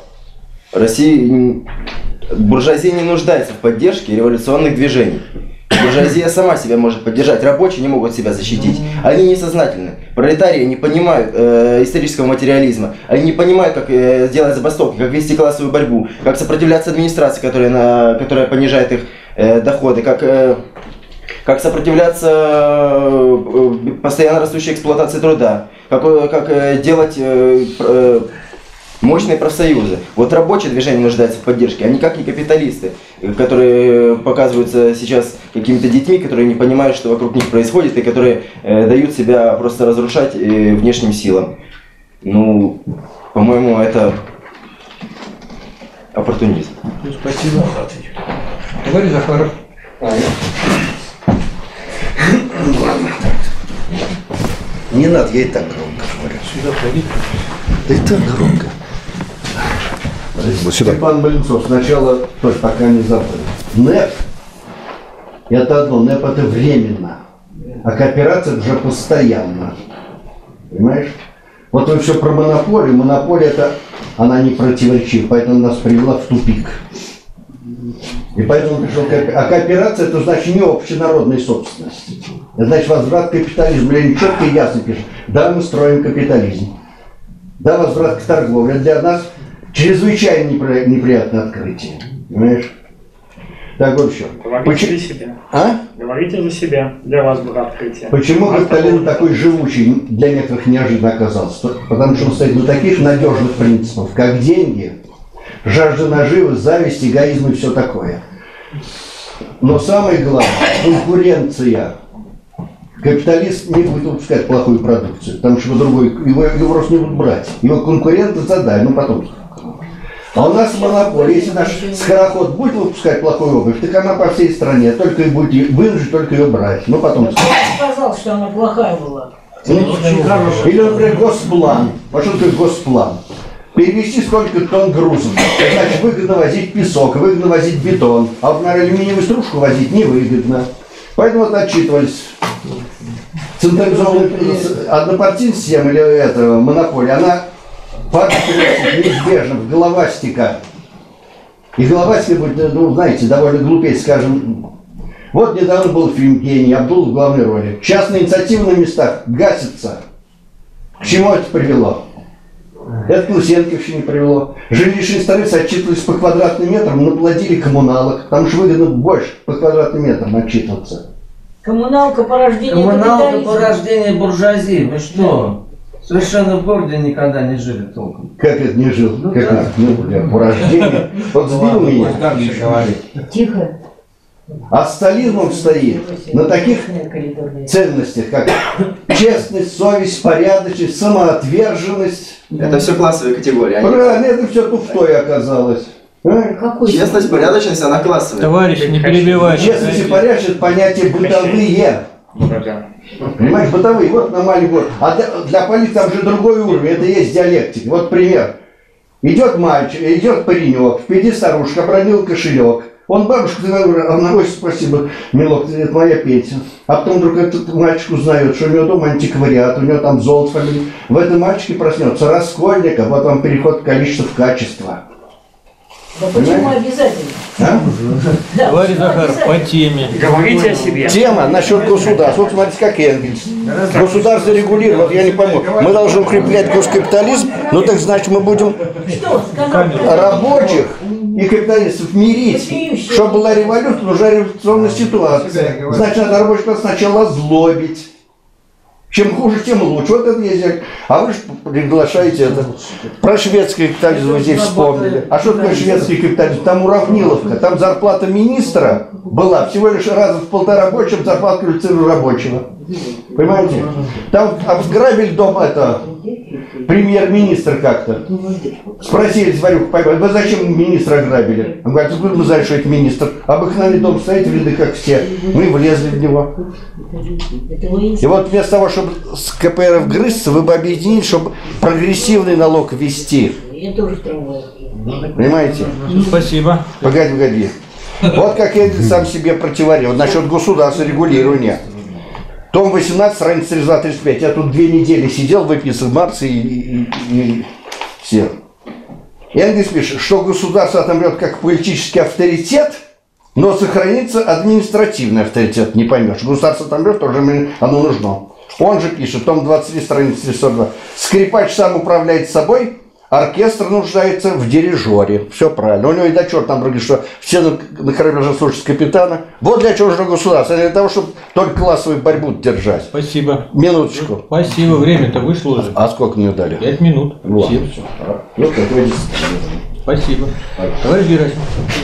Буржуазия не нуждается в поддержке революционных движений. Буржуазия сама себя может поддержать, рабочие не могут себя защитить. Они несознательны. Пролетарии не понимают исторического материализма. Они не понимают, как делать забастовки, как вести классовую борьбу, как сопротивляться администрации, которая понижает их доходы, как сопротивляться постоянно растущей эксплуатации труда, как делать Мощные профсоюзы. Вот рабочее движение нуждается в поддержке, а никак не капиталисты, которые показываются сейчас какими-то детьми, которые не понимают, что вокруг них происходит, и которые дают себя просто разрушать внешним силам. Ну, по-моему, это оппортунизм. Спасибо. Товарищ Захаров. Не надо, я и так громко говорю. Сюда ходить. Да и так громко. Вот сюда. Степан Маленцов, сначала, пока не забыл. НЭП – это одно, НЭП – это временно, а кооперация – это уже постоянно. Понимаешь? Вот вы все про монополию. Монополия – это, она не противоречива, поэтому нас привела в тупик. И поэтому пришел а кооперация – это значит не общенародная собственность. Это значит возврат к капитализму. Ленин четко и ясно пишет. Да, мы строим капитализм. Да, возврат к торговле. Это для нас чрезвычайно неприятное открытие. Понимаешь? Так вот еще. Говорите за себя. А? Говорите за себя. Для вас было открытие. Почему Сталин такой живучий, для некоторых неожиданно оказался? Потому что он стоит на таких надежных принципах, как деньги, жажда наживы, зависть, эгоизм и все такое. Но самое главное – конкуренция. Капиталист не будет выпускать плохую продукцию, потому что его просто не будут брать. Его конкуренты задай, ну потом. А у нас монополия. Если наш скороход будет выпускать плохую обувь, так она по всей стране. Только и будете вынуждены только ее брать. Ну потом. Я сказал, что она плохая была. Или, например, госплан. Вот что такое госплан? Перевести сколько тонн грузов. Значит, выгодно возить песок, выгодно возить бетон. А вот, например, алюминиевую стружку возить невыгодно. Поэтому вот отчитывались. Централизованная однопартийная система или этого монополия, она неизбежно в головастика. И головастик будет, ну, знаете, довольно глупеть, скажем. Вот недавно был фильм «Гений», Абдулов в главной роли. Частные инициативы на местах гасятся. К чему это привело? Это к Лысенковщине привело. Жилищные столицы отчитывались по квадратным метрам, наплодили коммуналок, потому что выгодно больше по квадратным метрам отчитываться. Коммуналка порождение Коммуналка капитализма. порождение буржуазии. Вы что? Совершенно в городе никогда не жили толком. Как это не жил? Ну, Как да. это? Ну, по рождению. Вот сбил меня. Тихо. А стализм стоит на таких ценностях, как честность, совесть, порядочность, самоотверженность. Это все классовые категории. Правильно, это все туфтое оказалось. А? Какой Честность, порядочность, она классовая. Товарищ, не перебивайте. Честность и порядочность – понятия бытовые. Понимаешь, бытовые. Вот на маленькую. А для политики там же другой уровень. Это есть диалектика. Вот пример. Идет мальчик, идет паренек, впереди старушка, обронил кошелек. Он бабушка, она, ой, спасибо, милок, это моя пенсия. А потом вдруг этот мальчик узнает, что у него дома антиквариат, у него там золото фамилия. В этом мальчике проснется раскольник, а вот вам переход количества в качество. Да почему обязательно? А? Да, Товарищ почему Захаров, по обязательно? теме. Говорите о себе. Тема насчет государства. Вот смотрите, как Энгельс. Государство регулирует. Вот я не пойму. Мы должны укреплять госкапитализм, ну так значит мы будем Что сказал? рабочих и капиталистов мирить. Чтобы была революция, нужна революционная ситуация. Значит, надо рабочих класс сначала озлобить. Чем хуже, тем лучше. Вот это есть. А вы же приглашаете это. Про шведский капитализм вы здесь вспомнили. А что такое шведский капитализм? Там уравниловка. Там зарплата министра была всего лишь раза в 1,5 больше, чем зарплата квалифицированного рабочего. Понимаете? Там обграбили дом это премьер-министр как-то. Спросили Зварюк, вы зачем министра ограбили? Он говорит, мы знаем, что это министр. Обыкновенный дом стоит, видно, как все. Мы влезли в него. И вот вместо того, чтобы с КПРФ грызться, вы бы объединились, чтобы прогрессивный налог ввести. Я тоже в трамвае. Понимаете? Спасибо. Погоди. Вот как я сам себе противоречил. Вот насчет государства регулирования. Том 18, страница 32-35. Я тут 2 недели сидел, выписывал Маркс и все. Энгельс пишет, что государство отомрет как политический авторитет, но сохранится административный авторитет. Не поймешь. Государство отомрет, тоже оно нужно. Он же пишет, том 23, страница 342. Скрипач сам управляет собой, Оркестр нуждается в дирижере. Все правильно. У него и до черта там говорит, что все на корабле должны слушать капитана. Вот для чего нужно государство. Для того, чтобы только классовую борьбу держать. Спасибо. Минуточку. Спасибо, время-то вышло уже. А сколько мне дали? 5 минут. Ладно. Все. Ну, как вы Спасибо. Товарищ Герасимов.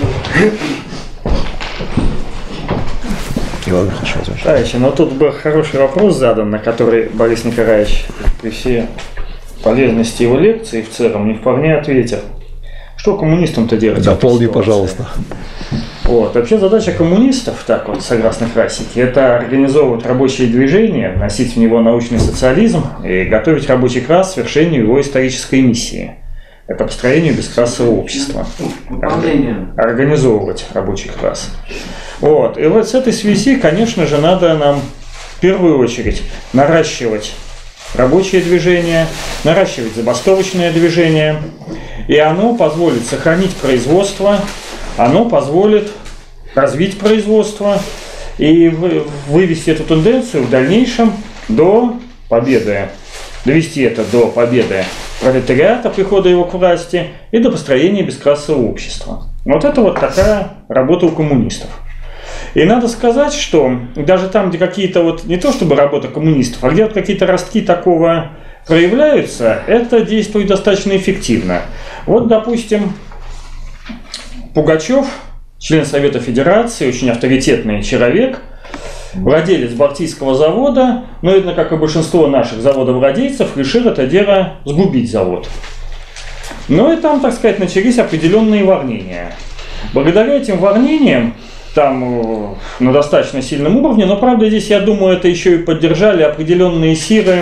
Товарищи, но тут был хороший вопрос задан, на который Борис Николаевич при всей полезности его лекции в целом не вполне ответил. Что коммунистам-то делать? Дополни, пожалуйста. Вот. Вообще задача коммунистов, так вот, согласно классике, это организовывать рабочее движение, вносить в него научный социализм и готовить рабочий класс к свершению его исторической миссии. Это построению бесклассового общества. Организовывать рабочий класс. Вот. И вот с этой связи, конечно же, надо нам в первую очередь наращивать рабочее движение, наращивать забастовочное движение. И оно позволит сохранить производство, оно позволит развить производство и вывести эту тенденцию в дальнейшем до победы, довести это до победы пролетариата, прихода его к власти и до построения бесклассового общества. Вот это вот такая работа у коммунистов. И надо сказать, что даже там, где какие-то вот, не то чтобы работа коммунистов, а где вот какие-то ростки такого проявляются, это действует достаточно эффективно. Вот, допустим, Пугачев, член Совета Федерации, очень авторитетный человек, владелец Балтийского завода, но, видно, как и большинство наших заводовладельцев, решил это дело сгубить завод. Ну и там, так сказать, начались определенные волнения. Благодаря этим волнениям, там на достаточно сильном уровне, но, правда, здесь, я думаю, это еще и поддержали определенные силы,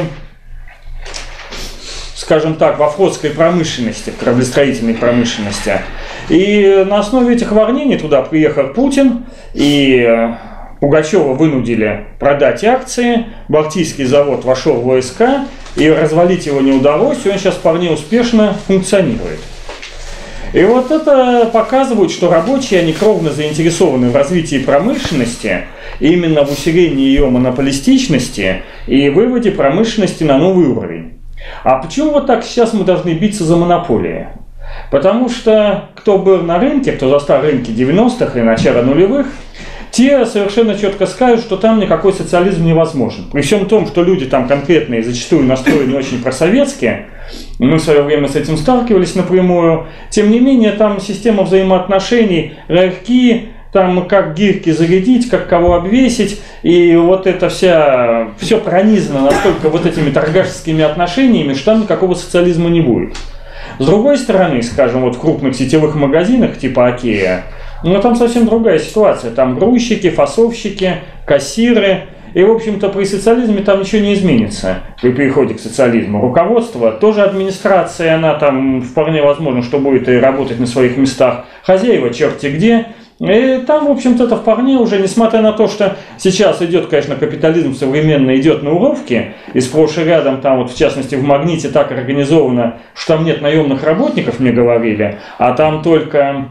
скажем так, во флотской промышленности, в кораблестроительной промышленности. И на основе этих волнений туда приехал Путин, и Пугачева вынудили продать акции, Балтийский завод вошел в войска, и развалить его не удалось, и он сейчас вполне успешно функционирует. И вот это показывает, что рабочие, они кровно заинтересованы в развитии промышленности, именно в усилении ее монополистичности и выводе промышленности на новый уровень. А почему вот так сейчас мы должны биться за монополии? Потому что кто был на рынке, кто застал рынки 90-х и начала нулевых, те совершенно четко скажут, что там никакой социализм невозможен. При всем том, что люди там конкретные, зачастую настроены очень просоветские, мы в свое время с этим сталкивались напрямую, тем не менее там система взаимоотношений, легкие, там как гирьки зарядить, как кого обвесить, и вот это все пронизано настолько вот этими торгашескими отношениями, что там никакого социализма не будет. С другой стороны, скажем, вот в крупных сетевых магазинах типа Окея, но там совсем другая ситуация. Там грузчики, фасовщики, кассиры. И, в общем-то, при социализме там ничего не изменится при переходе к социализму. Руководство, тоже администрация, она там вполне возможно, что будет и работать на своих местах. Хозяева черти где. И там, в общем-то, это вполне уже, несмотря на то, что сейчас идет, конечно, капитализм современный, идет на уровке, и сплошь и рядом там, вот, в частности, в «Магните» так организовано, что там нет наемных работников, мне говорили, а там только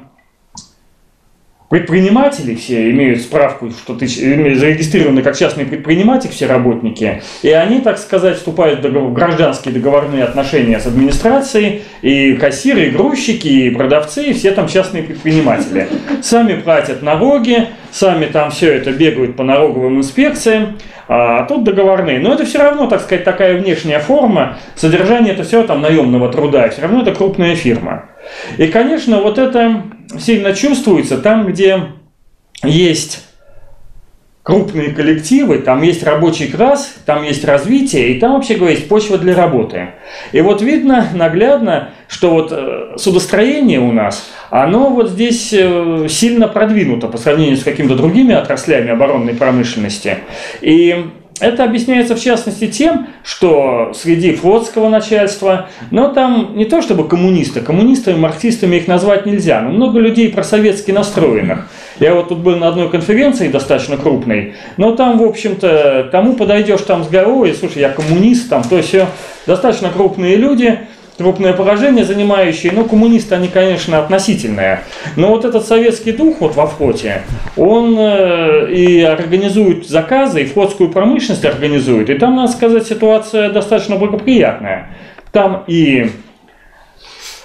предприниматели все имеют справку, что ты зарегистрированы как частный предприниматель, все работники, и они, так сказать, вступают в гражданские договорные отношения с администрацией, и кассиры, и грузчики, и продавцы, и все там частные предприниматели. Сами платят налоги, сами там все это бегают по налоговым инспекциям, а тут договорные. Но это все равно, так сказать, такая внешняя форма, содержание это все там наемного труда, и все равно это крупная фирма. И, конечно, вот это сильно чувствуется там, где есть крупные коллективы, там есть рабочий класс, там есть развитие, и там, вообще говоря, есть почва для работы. И вот видно наглядно, что вот судостроение у нас, оно вот здесь сильно продвинуто по сравнению с какими-то другими отраслями оборонной промышленности. И это объясняется в частности тем, что среди флотского начальства, но там не то чтобы коммунистами, марксистами их назвать нельзя, но много людей просоветски настроенных. Я вот тут был на одной конференции достаточно крупной, но там, в общем-то, тому подойдешь там с головой, слушай, я коммунист, там то все, достаточно крупные люди, крупное положение занимающие, но коммунисты, они, конечно, относительные. Но вот этот советский дух вот во флоте, он и организует заказы, и флотскую промышленность организует. И там, надо сказать, ситуация достаточно благоприятная. Там и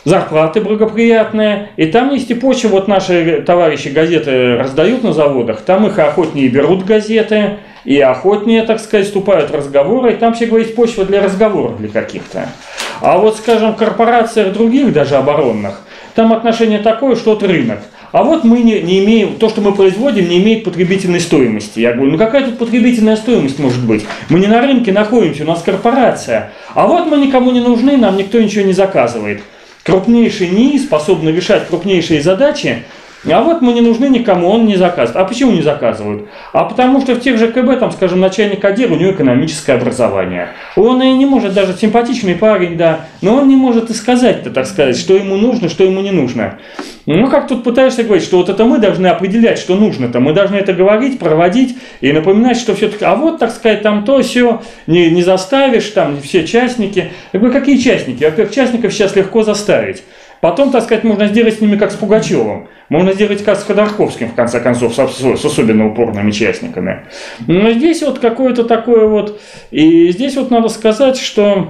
зарплаты благоприятные, и там есть и почва, вот наши товарищи газеты раздают на заводах, там их охотнее берут газеты, и охотнее, так сказать, вступают в разговоры, и там всегда есть почва для разговоров для каких-то. А вот, скажем, в корпорациях других, даже оборонных, там отношение такое, что вот рынок. А вот мы не имеем, то, что мы производим, не имеет потребительной стоимости. Я говорю, ну какая тут потребительная стоимость может быть? Мы не на рынке находимся, у нас корпорация. А вот мы никому не нужны, нам никто ничего не заказывает. Крупнейший НИИ способны решать крупнейшие задачи, а вот мы не нужны никому, он не заказывает. А почему не заказывают? А потому что в тех же КБ, там, скажем, начальник отдела, у него экономическое образование. Он и не может, даже симпатичный парень, да, но он не может и сказать-то, так сказать, что ему нужно, что ему не нужно. Ну, как тут пытаешься говорить, что вот это мы должны определять, что нужно-то, мы должны это говорить, проводить и напоминать, что все-таки, а вот, так сказать, там то все не заставишь, там все частники. Я говорю, какие частники? Во-первых, частников сейчас легко заставить. Потом, так сказать, можно сделать с ними как с Пугачевым. Можно сделать как с Ходорковским, в конце концов, с особенно упорными частниками. Но здесь вот какое-то такое вот... И здесь вот надо сказать, что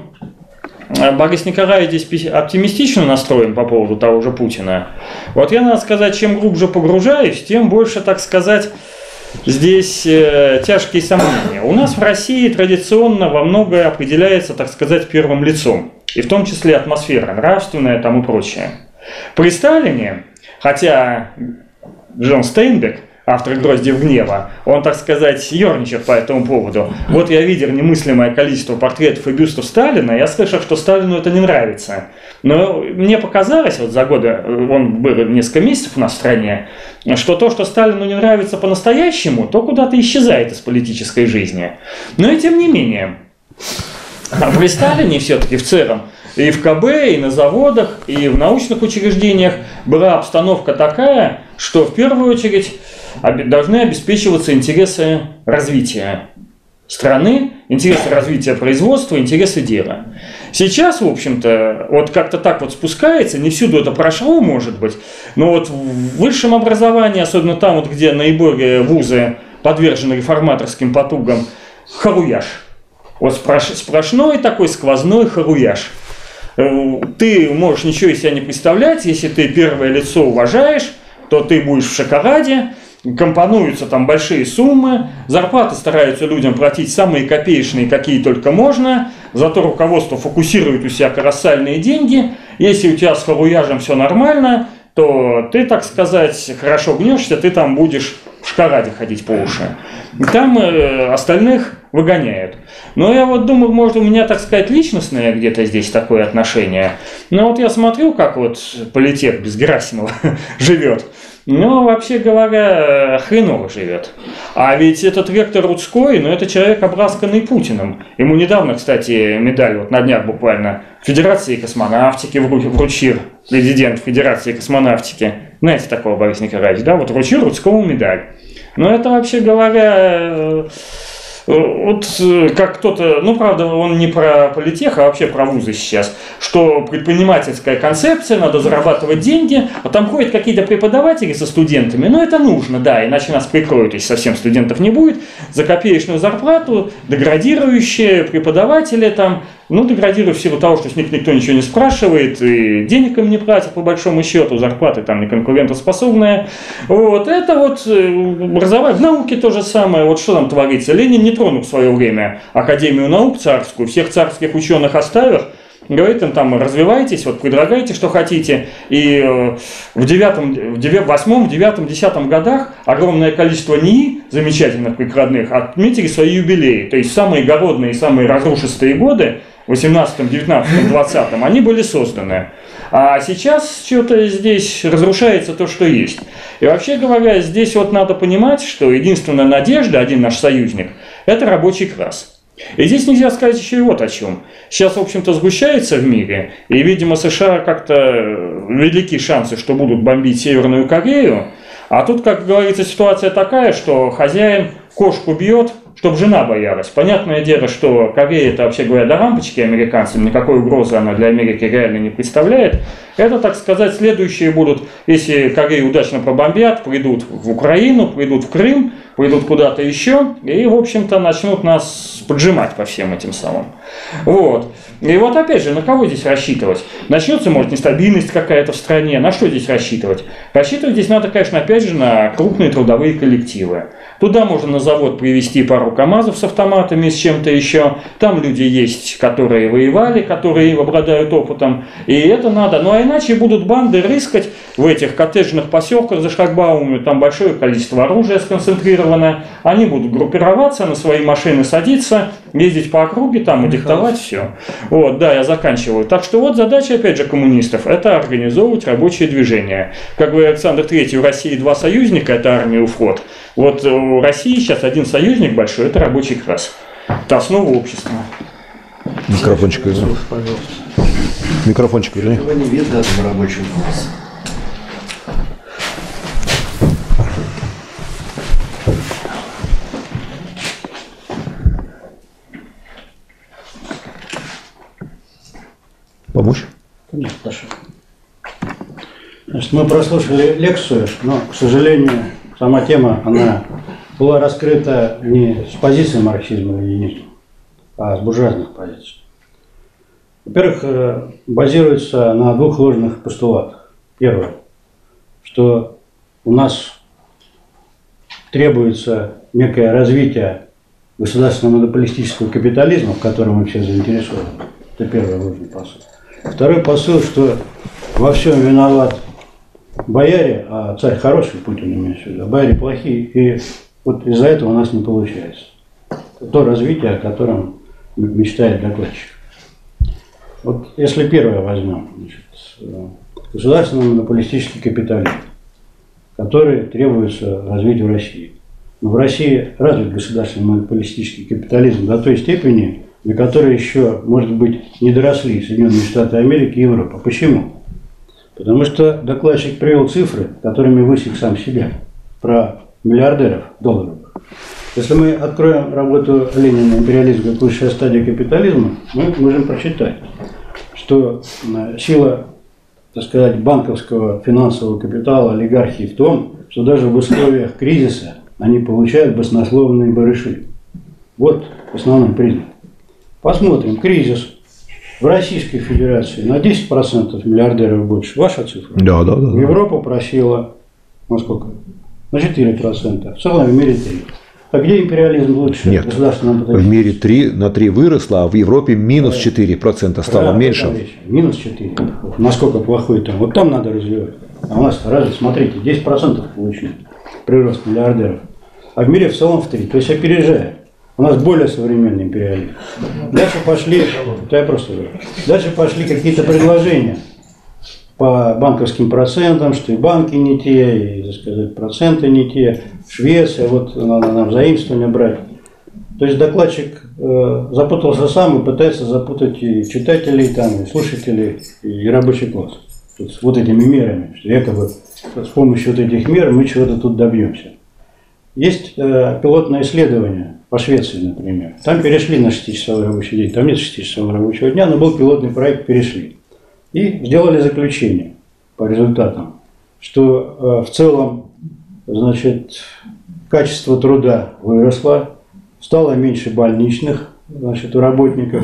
Борис Николаевич здесь оптимистично настроен по поводу того же Путина. Вот я, надо сказать, чем глубже погружаюсь, тем больше, так сказать, здесь тяжкие сомнения. У нас в России традиционно во многое определяется, так сказать, первым лицом. И в том числе атмосфера нравственная там и прочее. При Сталине, хотя Джон Стейнбек, автор «Гроздьев гнева», он, так сказать, ерничает по этому поводу. Вот я видел немыслимое количество портретов и бюстов Сталина, я слышал, что Сталину это не нравится. Но мне показалось, вот за годы, он был несколько месяцев на стране, что то, что Сталину не нравится по-настоящему, то куда-то исчезает из политической жизни. Но и тем не менее, при Сталине все-таки в ЦРУ, и в КБ, и на заводах, и в научных учреждениях была обстановка такая, что в первую очередь должны обеспечиваться интересы развития страны, интересы развития производства, интересы дела. Сейчас, в общем-то, вот как-то так вот спускается, не всюду это прошло, может быть, но вот в высшем образовании, особенно там, вот, где наиболее вузы подвержены реформаторским потугам, харуяж. Вот сплошной такой сквозной харуяж. Ты можешь ничего из себя не представлять, если ты первое лицо уважаешь, то ты будешь в шоколаде, компонуются там большие суммы, зарплаты стараются людям платить самые копеечные, какие только можно, зато руководство фокусирует у себя колоссальные деньги. Если у тебя с харуяжем все нормально, то ты, так сказать, хорошо гнешься, ты там будешь в шоколаде ходить по уши. Там остальных выгоняют. Но я вот думаю, может, у меня, так сказать, личностное где-то здесь такое отношение. Но вот я смотрю, как вот политех без Герасимова живет. Но, вообще говоря, хреново живет. А ведь этот ректор Рудской, ну, это человек, обласканный Путиным. Ему недавно, кстати, медаль, вот на днях буквально, Федерации космонавтики вручил, президент Федерации космонавтики. Знаете такого, Борис Николаевич, да? Вот вручил Рудскому медаль. Но это, вообще говоря, вот как кто-то, ну, правда, он не про политех, а вообще про вузы сейчас, что предпринимательская концепция, надо зарабатывать деньги, а там ходят какие-то преподаватели со студентами, но это нужно, да, иначе нас прикроют, если совсем студентов не будет, за копеечную зарплату, деградирующие преподаватели там, ну, деградируют в силу того, что с них никто ничего не спрашивает, и денег им не платят, по большому счету, зарплаты там не конкурентоспособные. Вот, это вот образование, в науке то же самое, вот что там творится. Ленин не тронул в свое время Академию наук царскую, всех царских ученых оставил, говорит им там, развивайтесь, вот предлагайте, что хотите. И в 8, 9, 10 годах огромное количество НИИ, замечательных, прикладных, отметили свои юбилеи. То есть самые голодные, самые разрушистые годы, в 18, 19, 20, они были созданы. А сейчас что-то здесь разрушается то, что есть. И вообще говоря, здесь вот надо понимать, что единственная надежда, один наш союзник, это рабочий класс. И здесь нельзя сказать еще и вот о чем. Сейчас, в общем-то, сгущается в мире, и, видимо, США как-то велики шансы, что будут бомбить Северную Корею. А тут, как говорится, ситуация такая, что хозяин кошку бьет, чтобы жена боялась. Понятное дело, что Корея, это, вообще говоря, до лампочки американцам, никакой угрозы она для Америки реально не представляет. Это, так сказать, следующие будут, если Корею удачно пробомбят, придут в Украину, придут в Крым, пойдут куда-то еще и, в общем-то, начнут нас поджимать по всем этим самым. Вот. И вот опять же, на кого здесь рассчитывать? Начнется, может, нестабильность какая-то в стране. На что здесь рассчитывать? Рассчитывать здесь надо, конечно, опять же, на крупные трудовые коллективы. Туда можно на завод привезти пару КАМАЗов с автоматами, с чем-то еще. Там люди есть, которые воевали, которые обладают опытом. И это надо. Ну а иначе будут банды рыскать в этих коттеджных поселках за шлагбаумами. Там большое количество оружия сконцентрировано. Они будут группироваться, на свои машины садиться, ездить по округе там и диктовать все. Вот, да, я заканчиваю. Так что вот задача, опять же, коммунистов – это организовывать рабочее движение. Как говорит Александр III, у России 2 союзника – это армия и флот. Вот у России сейчас один союзник большой – это рабочий класс. Это основа общества. Микрофончик верни. Микрофончик верни. Его не видно этому рабочему классу. Помочь? Нет, прошу. Значит, мы прослушали лекцию, но, к сожалению, сама тема, она была раскрыта не с позиции марксизма и ленинизма, а с буржуазных позиций. Во-первых, базируется на 2 ложных постулатах. Первое, что у нас требуется некое развитие государственного монополистического капитализма, в котором мы все заинтересованы. Это первый ложный посыл. Второй посыл, что во всем виноват бояре, а царь хороший, Путин имеет в виду, а бояре плохие, и вот из-за этого у нас не получается. То развитие, о котором мечтает докладчик. Вот если первое возьмем, значит, государственный монополистический капитализм, который требуется развить в России. Но в России развит государственный монополистический капитализм до той степени, до которой еще, может быть, не доросли Соединенные Штаты Америки и Европа. Почему? Потому что докладчик привел цифры, которыми высек сам себя, про миллиардеров долларов. Если мы откроем работу Ленина «Империализм как высшая стадия капитализма», мы можем прочитать, что сила, так сказать, банковского финансового капитала олигархии в том, что даже в условиях кризиса они получают баснословные барыши. Вот основной признак. Посмотрим, кризис в Российской Федерации на 10% миллиардеров больше. Ваша цифра? Да. Европа просила на сколько? На 4%. В целом в мире 3%. А где империализм лучше? Нет, в мире 3 на 3 выросло, а в Европе минус 4% стало меньше. Минус 4. Насколько плохой там. Вот там надо развивать. А у нас разве, смотрите, 10% получили прирост миллиардеров. А в мире в целом в 3. То есть опережает. У нас более современный империализм. Дальше пошли, это я просто говорю, дальше пошли какие-то предложения по банковским процентам, что и банки не те, и, так сказать, проценты не те. Швеция, вот надо нам заимствование брать. То есть докладчик запутался сам и пытается запутать и читателей, там, и слушателей, и рабочий класс. Вот этими мерами, что якобы с помощью вот этих мер мы чего-то тут добьемся. Есть пилотное исследование по Швеции, например. Там перешли на 6-часовой рабочий день. Там нет 6-часового рабочего дня, но был пилотный проект, перешли. И сделали заключение по результатам, что в целом, значит, качество труда выросло, стало меньше больничных, значит, у работников.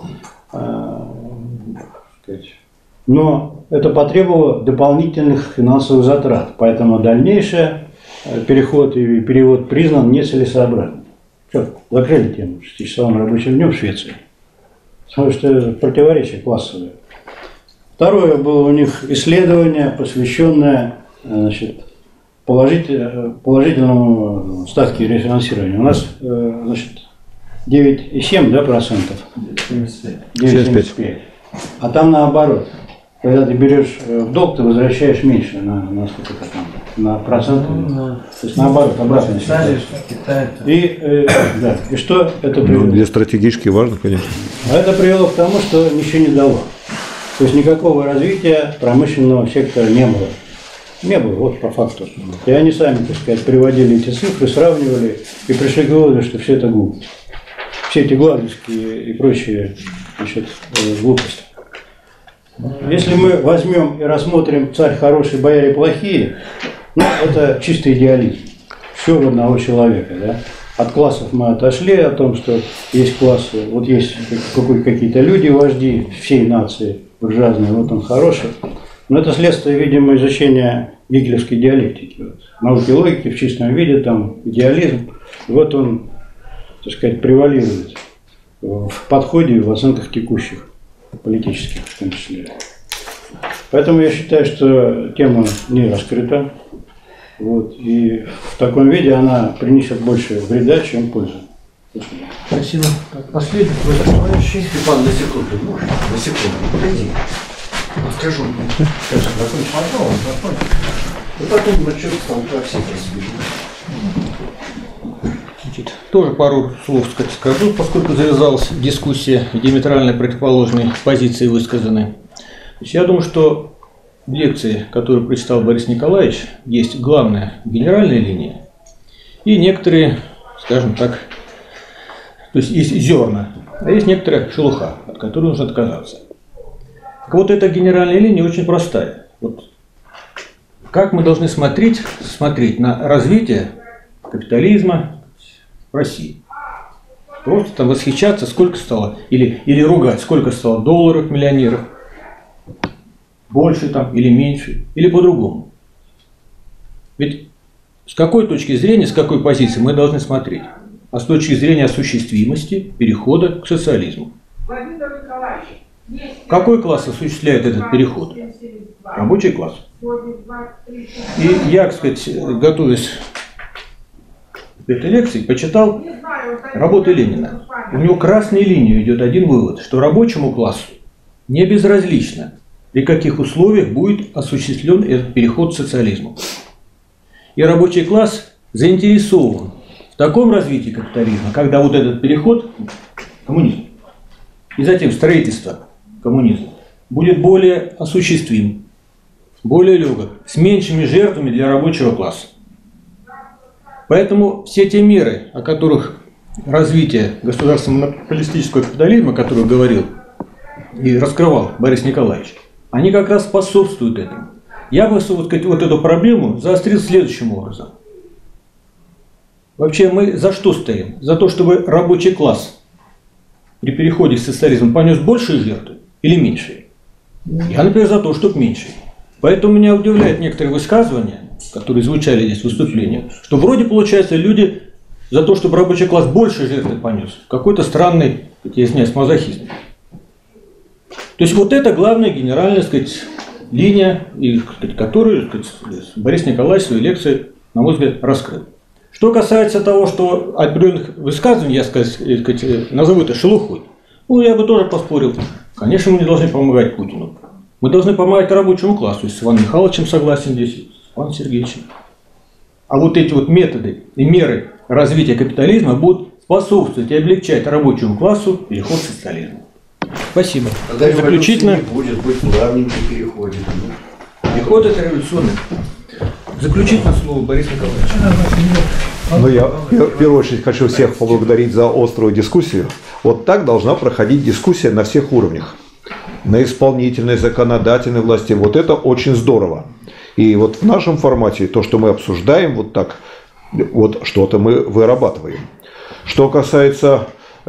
Но это потребовало дополнительных финансовых затрат. Поэтому дальнейший переход и перевод признан нецелесообразным. Все, закрыли тему 6-часовым рабочим днем в Швеции. Потому что это противоречие классовое. Второе было у них исследование, посвященное, значит, положительному ставке рефинансирования. У нас, значит, 9,7%, да, процентов? 9,75%. А там наоборот. Когда ты берешь в долг, ты возвращаешь меньше на сколько там, на процент. То есть наоборот, обратно. И что это привело? Ну, для стратегически важно, конечно. А это привело к тому, что ничего не дало. То есть никакого развития промышленного сектора не было. Не было, вот по факту. И они сами, так сказать, приводили эти цифры, сравнивали и пришли к выводу, что все это глупость. Все эти гладовские и прочие, значит, глупости. Если мы возьмем и рассмотрим «Царь хороший, бояре плохие», ну, это чистый идеализм. все в одного человека. Да? От классов мы отошли, о том, что есть классы, вот есть какие-то люди, вожди всей нации, буржуазные, вот он хороший. Но это следствие, видимо, изучения гегелевской диалектики. Вот. Науки логики в чистом виде, там идеализм. Вот он, так сказать, превалирует в подходе и в оценках текущих, политических в том числе. Поэтому я считаю, что тема не раскрыта. Вот, и в таком виде она принесет больше вреда, чем пользы. Спасибо. Так, последний товарищи. Степан, на секунду, можно? На секунду, подойди. Скажу. Сейчас закончим одно, он закончит. И потом насчет столка всех разберем. Значит, тоже пару слов скажу, поскольку завязалась дискуссия, диаметрально противоположные позиции высказаны. Я думаю, что в лекции, которую прочитал Борис Николаевич, есть главная генеральная линия и некоторые, скажем так, то есть есть зерна, а есть некоторая шелуха, от которой нужно отказаться. Так вот, эта генеральная линия очень простая. Вот как мы должны смотреть на развитие капитализма в России. Просто там восхищаться, сколько стало, или ругать, сколько стало долларов, миллионеров. Больше там или меньше, или по-другому. Ведь с какой точки зрения, с какой позиции мы должны смотреть? А с точки зрения осуществимости перехода к социализму. Какой класс осуществляет этот переход? Рабочий класс. И я, так сказать, готовясь к этой лекции, почитал работы Ленина. У него красной линией идет один вывод, что рабочему классу не безразлично, при каких условиях будет осуществлен этот переход к социализму. И рабочий класс заинтересован в таком развитии капитализма, когда вот этот переход к коммунизму и затем строительство коммунизма будет более осуществим, более легок, с меньшими жертвами для рабочего класса. Поэтому все те меры, о которых развитие государственного монополистического капитализма, о которых говорил и раскрывал Борис Николаевич, они как раз способствуют этому. Я бы вот эту проблему заострил следующим образом. Вообще мы за что стоим? За то, чтобы рабочий класс при переходе к социализму понес большие жертвы или меньшие? Я, например, за то, чтобы меньшие. Поэтому меня удивляют некоторые высказывания, которые звучали здесь в выступлении, что вроде получается люди за то, чтобы рабочий класс больше жертвы понес. Какой-то странный, я извиняюсь, мазохизм. То есть вот это главная генеральная, сказать, линия, которую, Борис Николаевич в своей лекции, на мой взгляд, раскрыл. Что касается того, что определенных высказываний, я назову это шелухой, ну, я бы тоже поспорил. Конечно, мы не должны помогать Путину. Мы должны помогать рабочему классу. И с Иваном Михайловичем согласен здесь, с Иваном Сергеевичем. А вот эти вот методы и меры развития капитализма будут способствовать и облегчать рабочему классу переход к социализму. Спасибо. Тогда заключительно. Не будет плавненько переходит. Переход это революционный. Заключительное слово Борис Николаевич. Ну, я в первую очередь хочу всех поблагодарить за острую дискуссию. Вот так должна проходить дискуссия на всех уровнях. На исполнительной, законодательной власти. Вот это очень здорово. И вот в нашем формате то, что мы обсуждаем, вот так, вот что-то мы вырабатываем. Что касается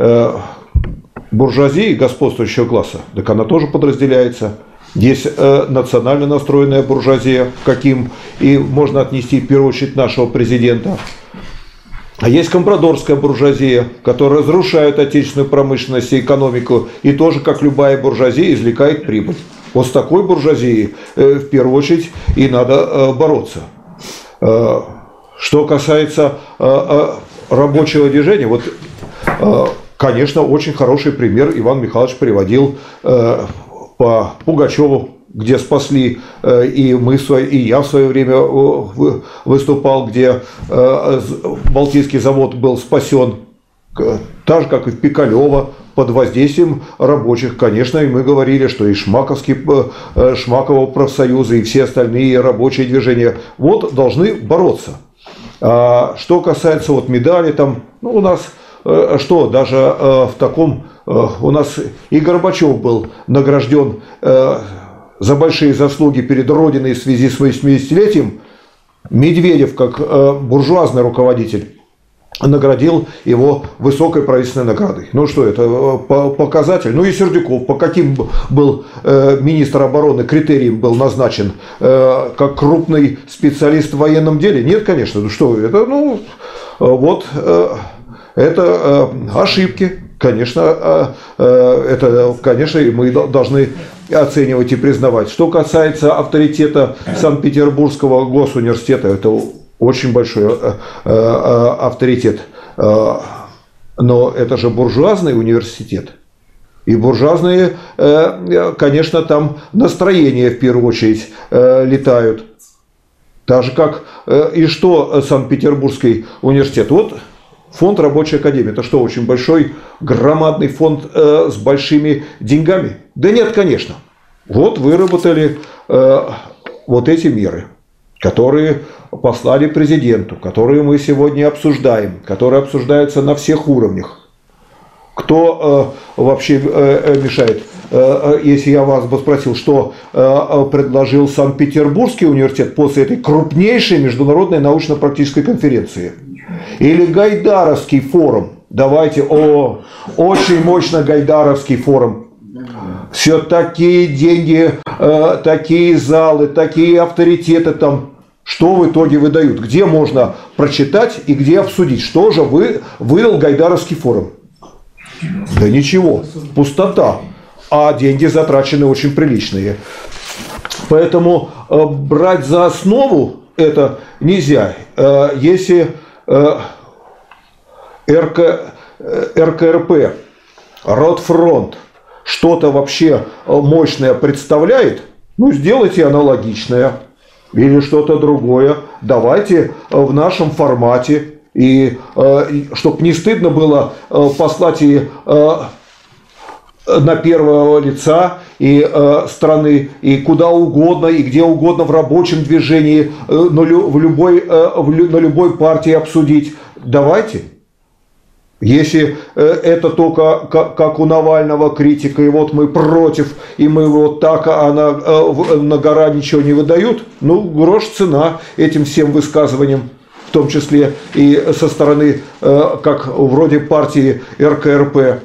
буржуазии, господствующего класса, так она тоже подразделяется. Есть национально настроенная буржуазия, каким и можно отнести в первую очередь нашего президента. А есть компрадорская буржуазия, которая разрушает отечественную промышленность и экономику, и тоже, как любая буржуазия, извлекает прибыль. Вот с такой буржуазией в первую очередь и надо бороться. Что касается рабочего движения, вот, конечно, очень хороший пример Иван Михайлович приводил по Пугачеву, где спасли, и я в свое время выступал, где Балтийский завод был спасен, так же, как и в Пикалево, под воздействием рабочих. Конечно, и мы говорили, что и Шмакова профсоюзы, и все остальные рабочие движения вот должны бороться. А что касается вот медалей, там, ну, у нас что, даже в таком, у нас и Горбачев был награжден за большие заслуги перед Родиной в связи с 80-летием Медведев, как буржуазный руководитель, наградил его высокой правительственной наградой. Ну что это, показатель? Ну и Сердюков, по каким был министр обороны критерием был назначен, как крупный специалист в военном деле? Нет, конечно. Ну что это, ну вот это ошибки. Конечно, это, конечно, мы должны оценивать и признавать. Что касается авторитета Санкт-Петербургского госуниверситета, это очень большой авторитет. Но это же буржуазный университет. И буржуазные, конечно, там настроения в первую очередь летают. Так же как и что Санкт-Петербургский университет. Вот фонд рабочей академии. Это что, очень большой, громадный фонд с большими деньгами? Да нет, конечно. Вот выработали вот эти меры, которые послали президенту, которые мы сегодня обсуждаем, которые обсуждаются на всех уровнях. Кто вообще мешает? Если я вас бы спросил, что предложил Санкт-Петербургский университет после этой крупнейшей международной научно-практической конференции? Или Гайдаровский форум? Давайте, очень мощно Гайдаровский форум. Все такие деньги, такие залы, такие авторитеты там. Что в итоге выдают? Где можно прочитать и где обсудить? Что же выдал Гайдаровский форум? Да ничего, пустота. А деньги затрачены очень приличные. Поэтому брать за основу это нельзя. Если РКРП, Ротфронт что-то вообще мощное представляет, ну сделайте аналогичное или что-то другое. Давайте в нашем формате. И чтобы не стыдно было послать и на первого лица и страны, и куда угодно, и где угодно в рабочем движении, на любой партии обсудить. Давайте. Если это только как у Навального критика, и вот мы против, и мы вот так, а на гора ничего не выдают, ну грош цена этим всем высказываниям. В том числе и со стороны, как вроде партии РКРП.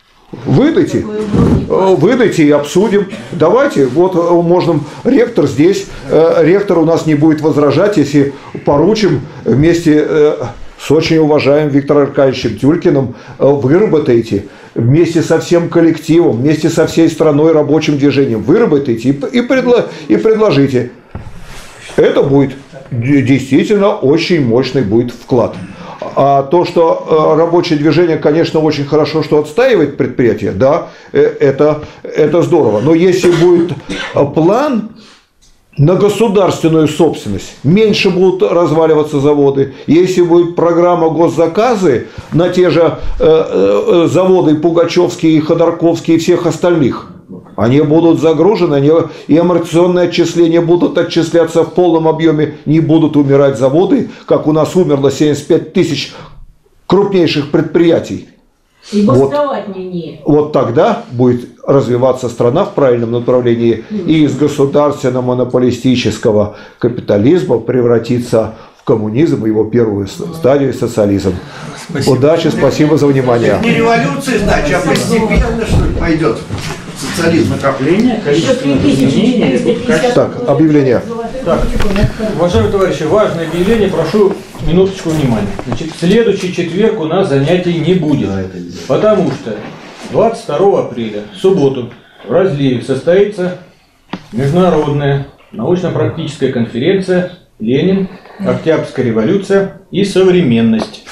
Выдайте и обсудим. Давайте, вот можно, ректор здесь, ректор у нас не будет возражать, если поручим вместе с очень уважаемым Виктором Аркадьевичем Тюлькиным, выработайте вместе со всем коллективом, вместе со всей страной, рабочим движением, выработайте и предложите. Это будет действительно очень мощный будет вклад. А то, что рабочее движение, конечно, очень хорошо, что отстаивает предприятие, да, это здорово. Но если будет план на государственную собственность, меньше будут разваливаться заводы. Если будет программа госзаказы на те же заводы Пугачевские, Ходорковские и всех остальных, они будут загружены, и амортизационные отчисления будут отчисляться в полном объеме, не будут умирать заводы, как у нас умерло 75 тысяч крупнейших предприятий. И бастовать не. Вот тогда будет развиваться страна в правильном направлении, и из государственно-монополистического капитализма превратиться в коммунизм, его первую стадию социализм. Спасибо. Удачи, спасибо за внимание. Не революция, значит, а постепенно что ли пойдет социализм. Накопление, количество изменений. Так, объявление. Так, уважаемые товарищи, важное объявление, прошу минуточку внимания. Значит, в следующий четверг у нас занятий не будет, потому что 22 апреля, в субботу, в Разливе состоится международная научно-практическая конференция «Ленин. Октябрьская революция и современность».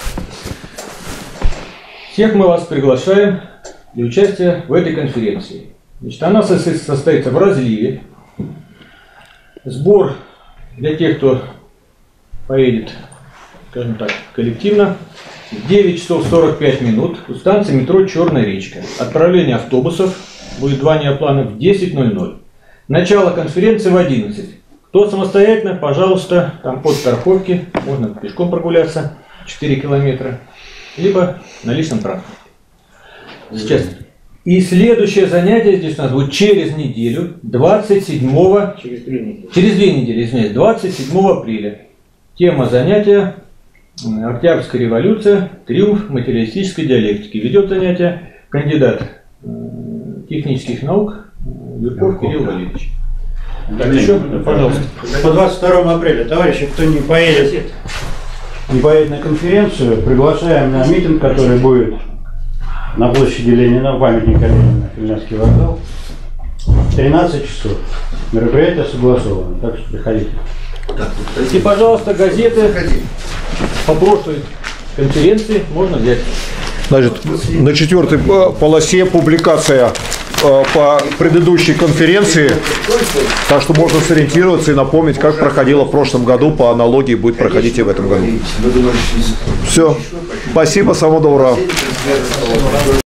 Всех мы вас приглашаем для участия в этой конференции. Значит, она состоится в Разливе. Сбор для тех, кто поедет, скажем так, коллективно, в 9 часов 45 минут у станции метро «Черная речка». Отправление автобусов будет 2 неоплана в 10:00. Начало конференции в 11. Кто самостоятельно, пожалуйста, там под Старховки, можно пешком прогуляться 4 километра, либо на личном транспорте. Сейчас. И следующее занятие здесь у нас будет через неделю, 27 через 2 недели, извиняюсь, 27 апреля. Тема занятия «Октябрьская революция. Триумф материалистической диалектики». Ведет занятие кандидат технических наук Юрков Кирилл Валерьевич. Так, еще, пожалуйста. По 22 апреля, товарищи, кто не поедет на конференцию, приглашаем на митинг, который будет на площади Ленина, памятника Ленина, Финляндский вокзал, 13 часов. Мероприятие согласовано, так что приходите. И, пожалуйста, газеты по прошлой конференции можно взять. Значит, на 4-й полосе публикация по предыдущей конференции, так что можно сориентироваться и напомнить, как проходило в прошлом году, по аналогии будет проходить и в этом году. Все, спасибо, самого доброго.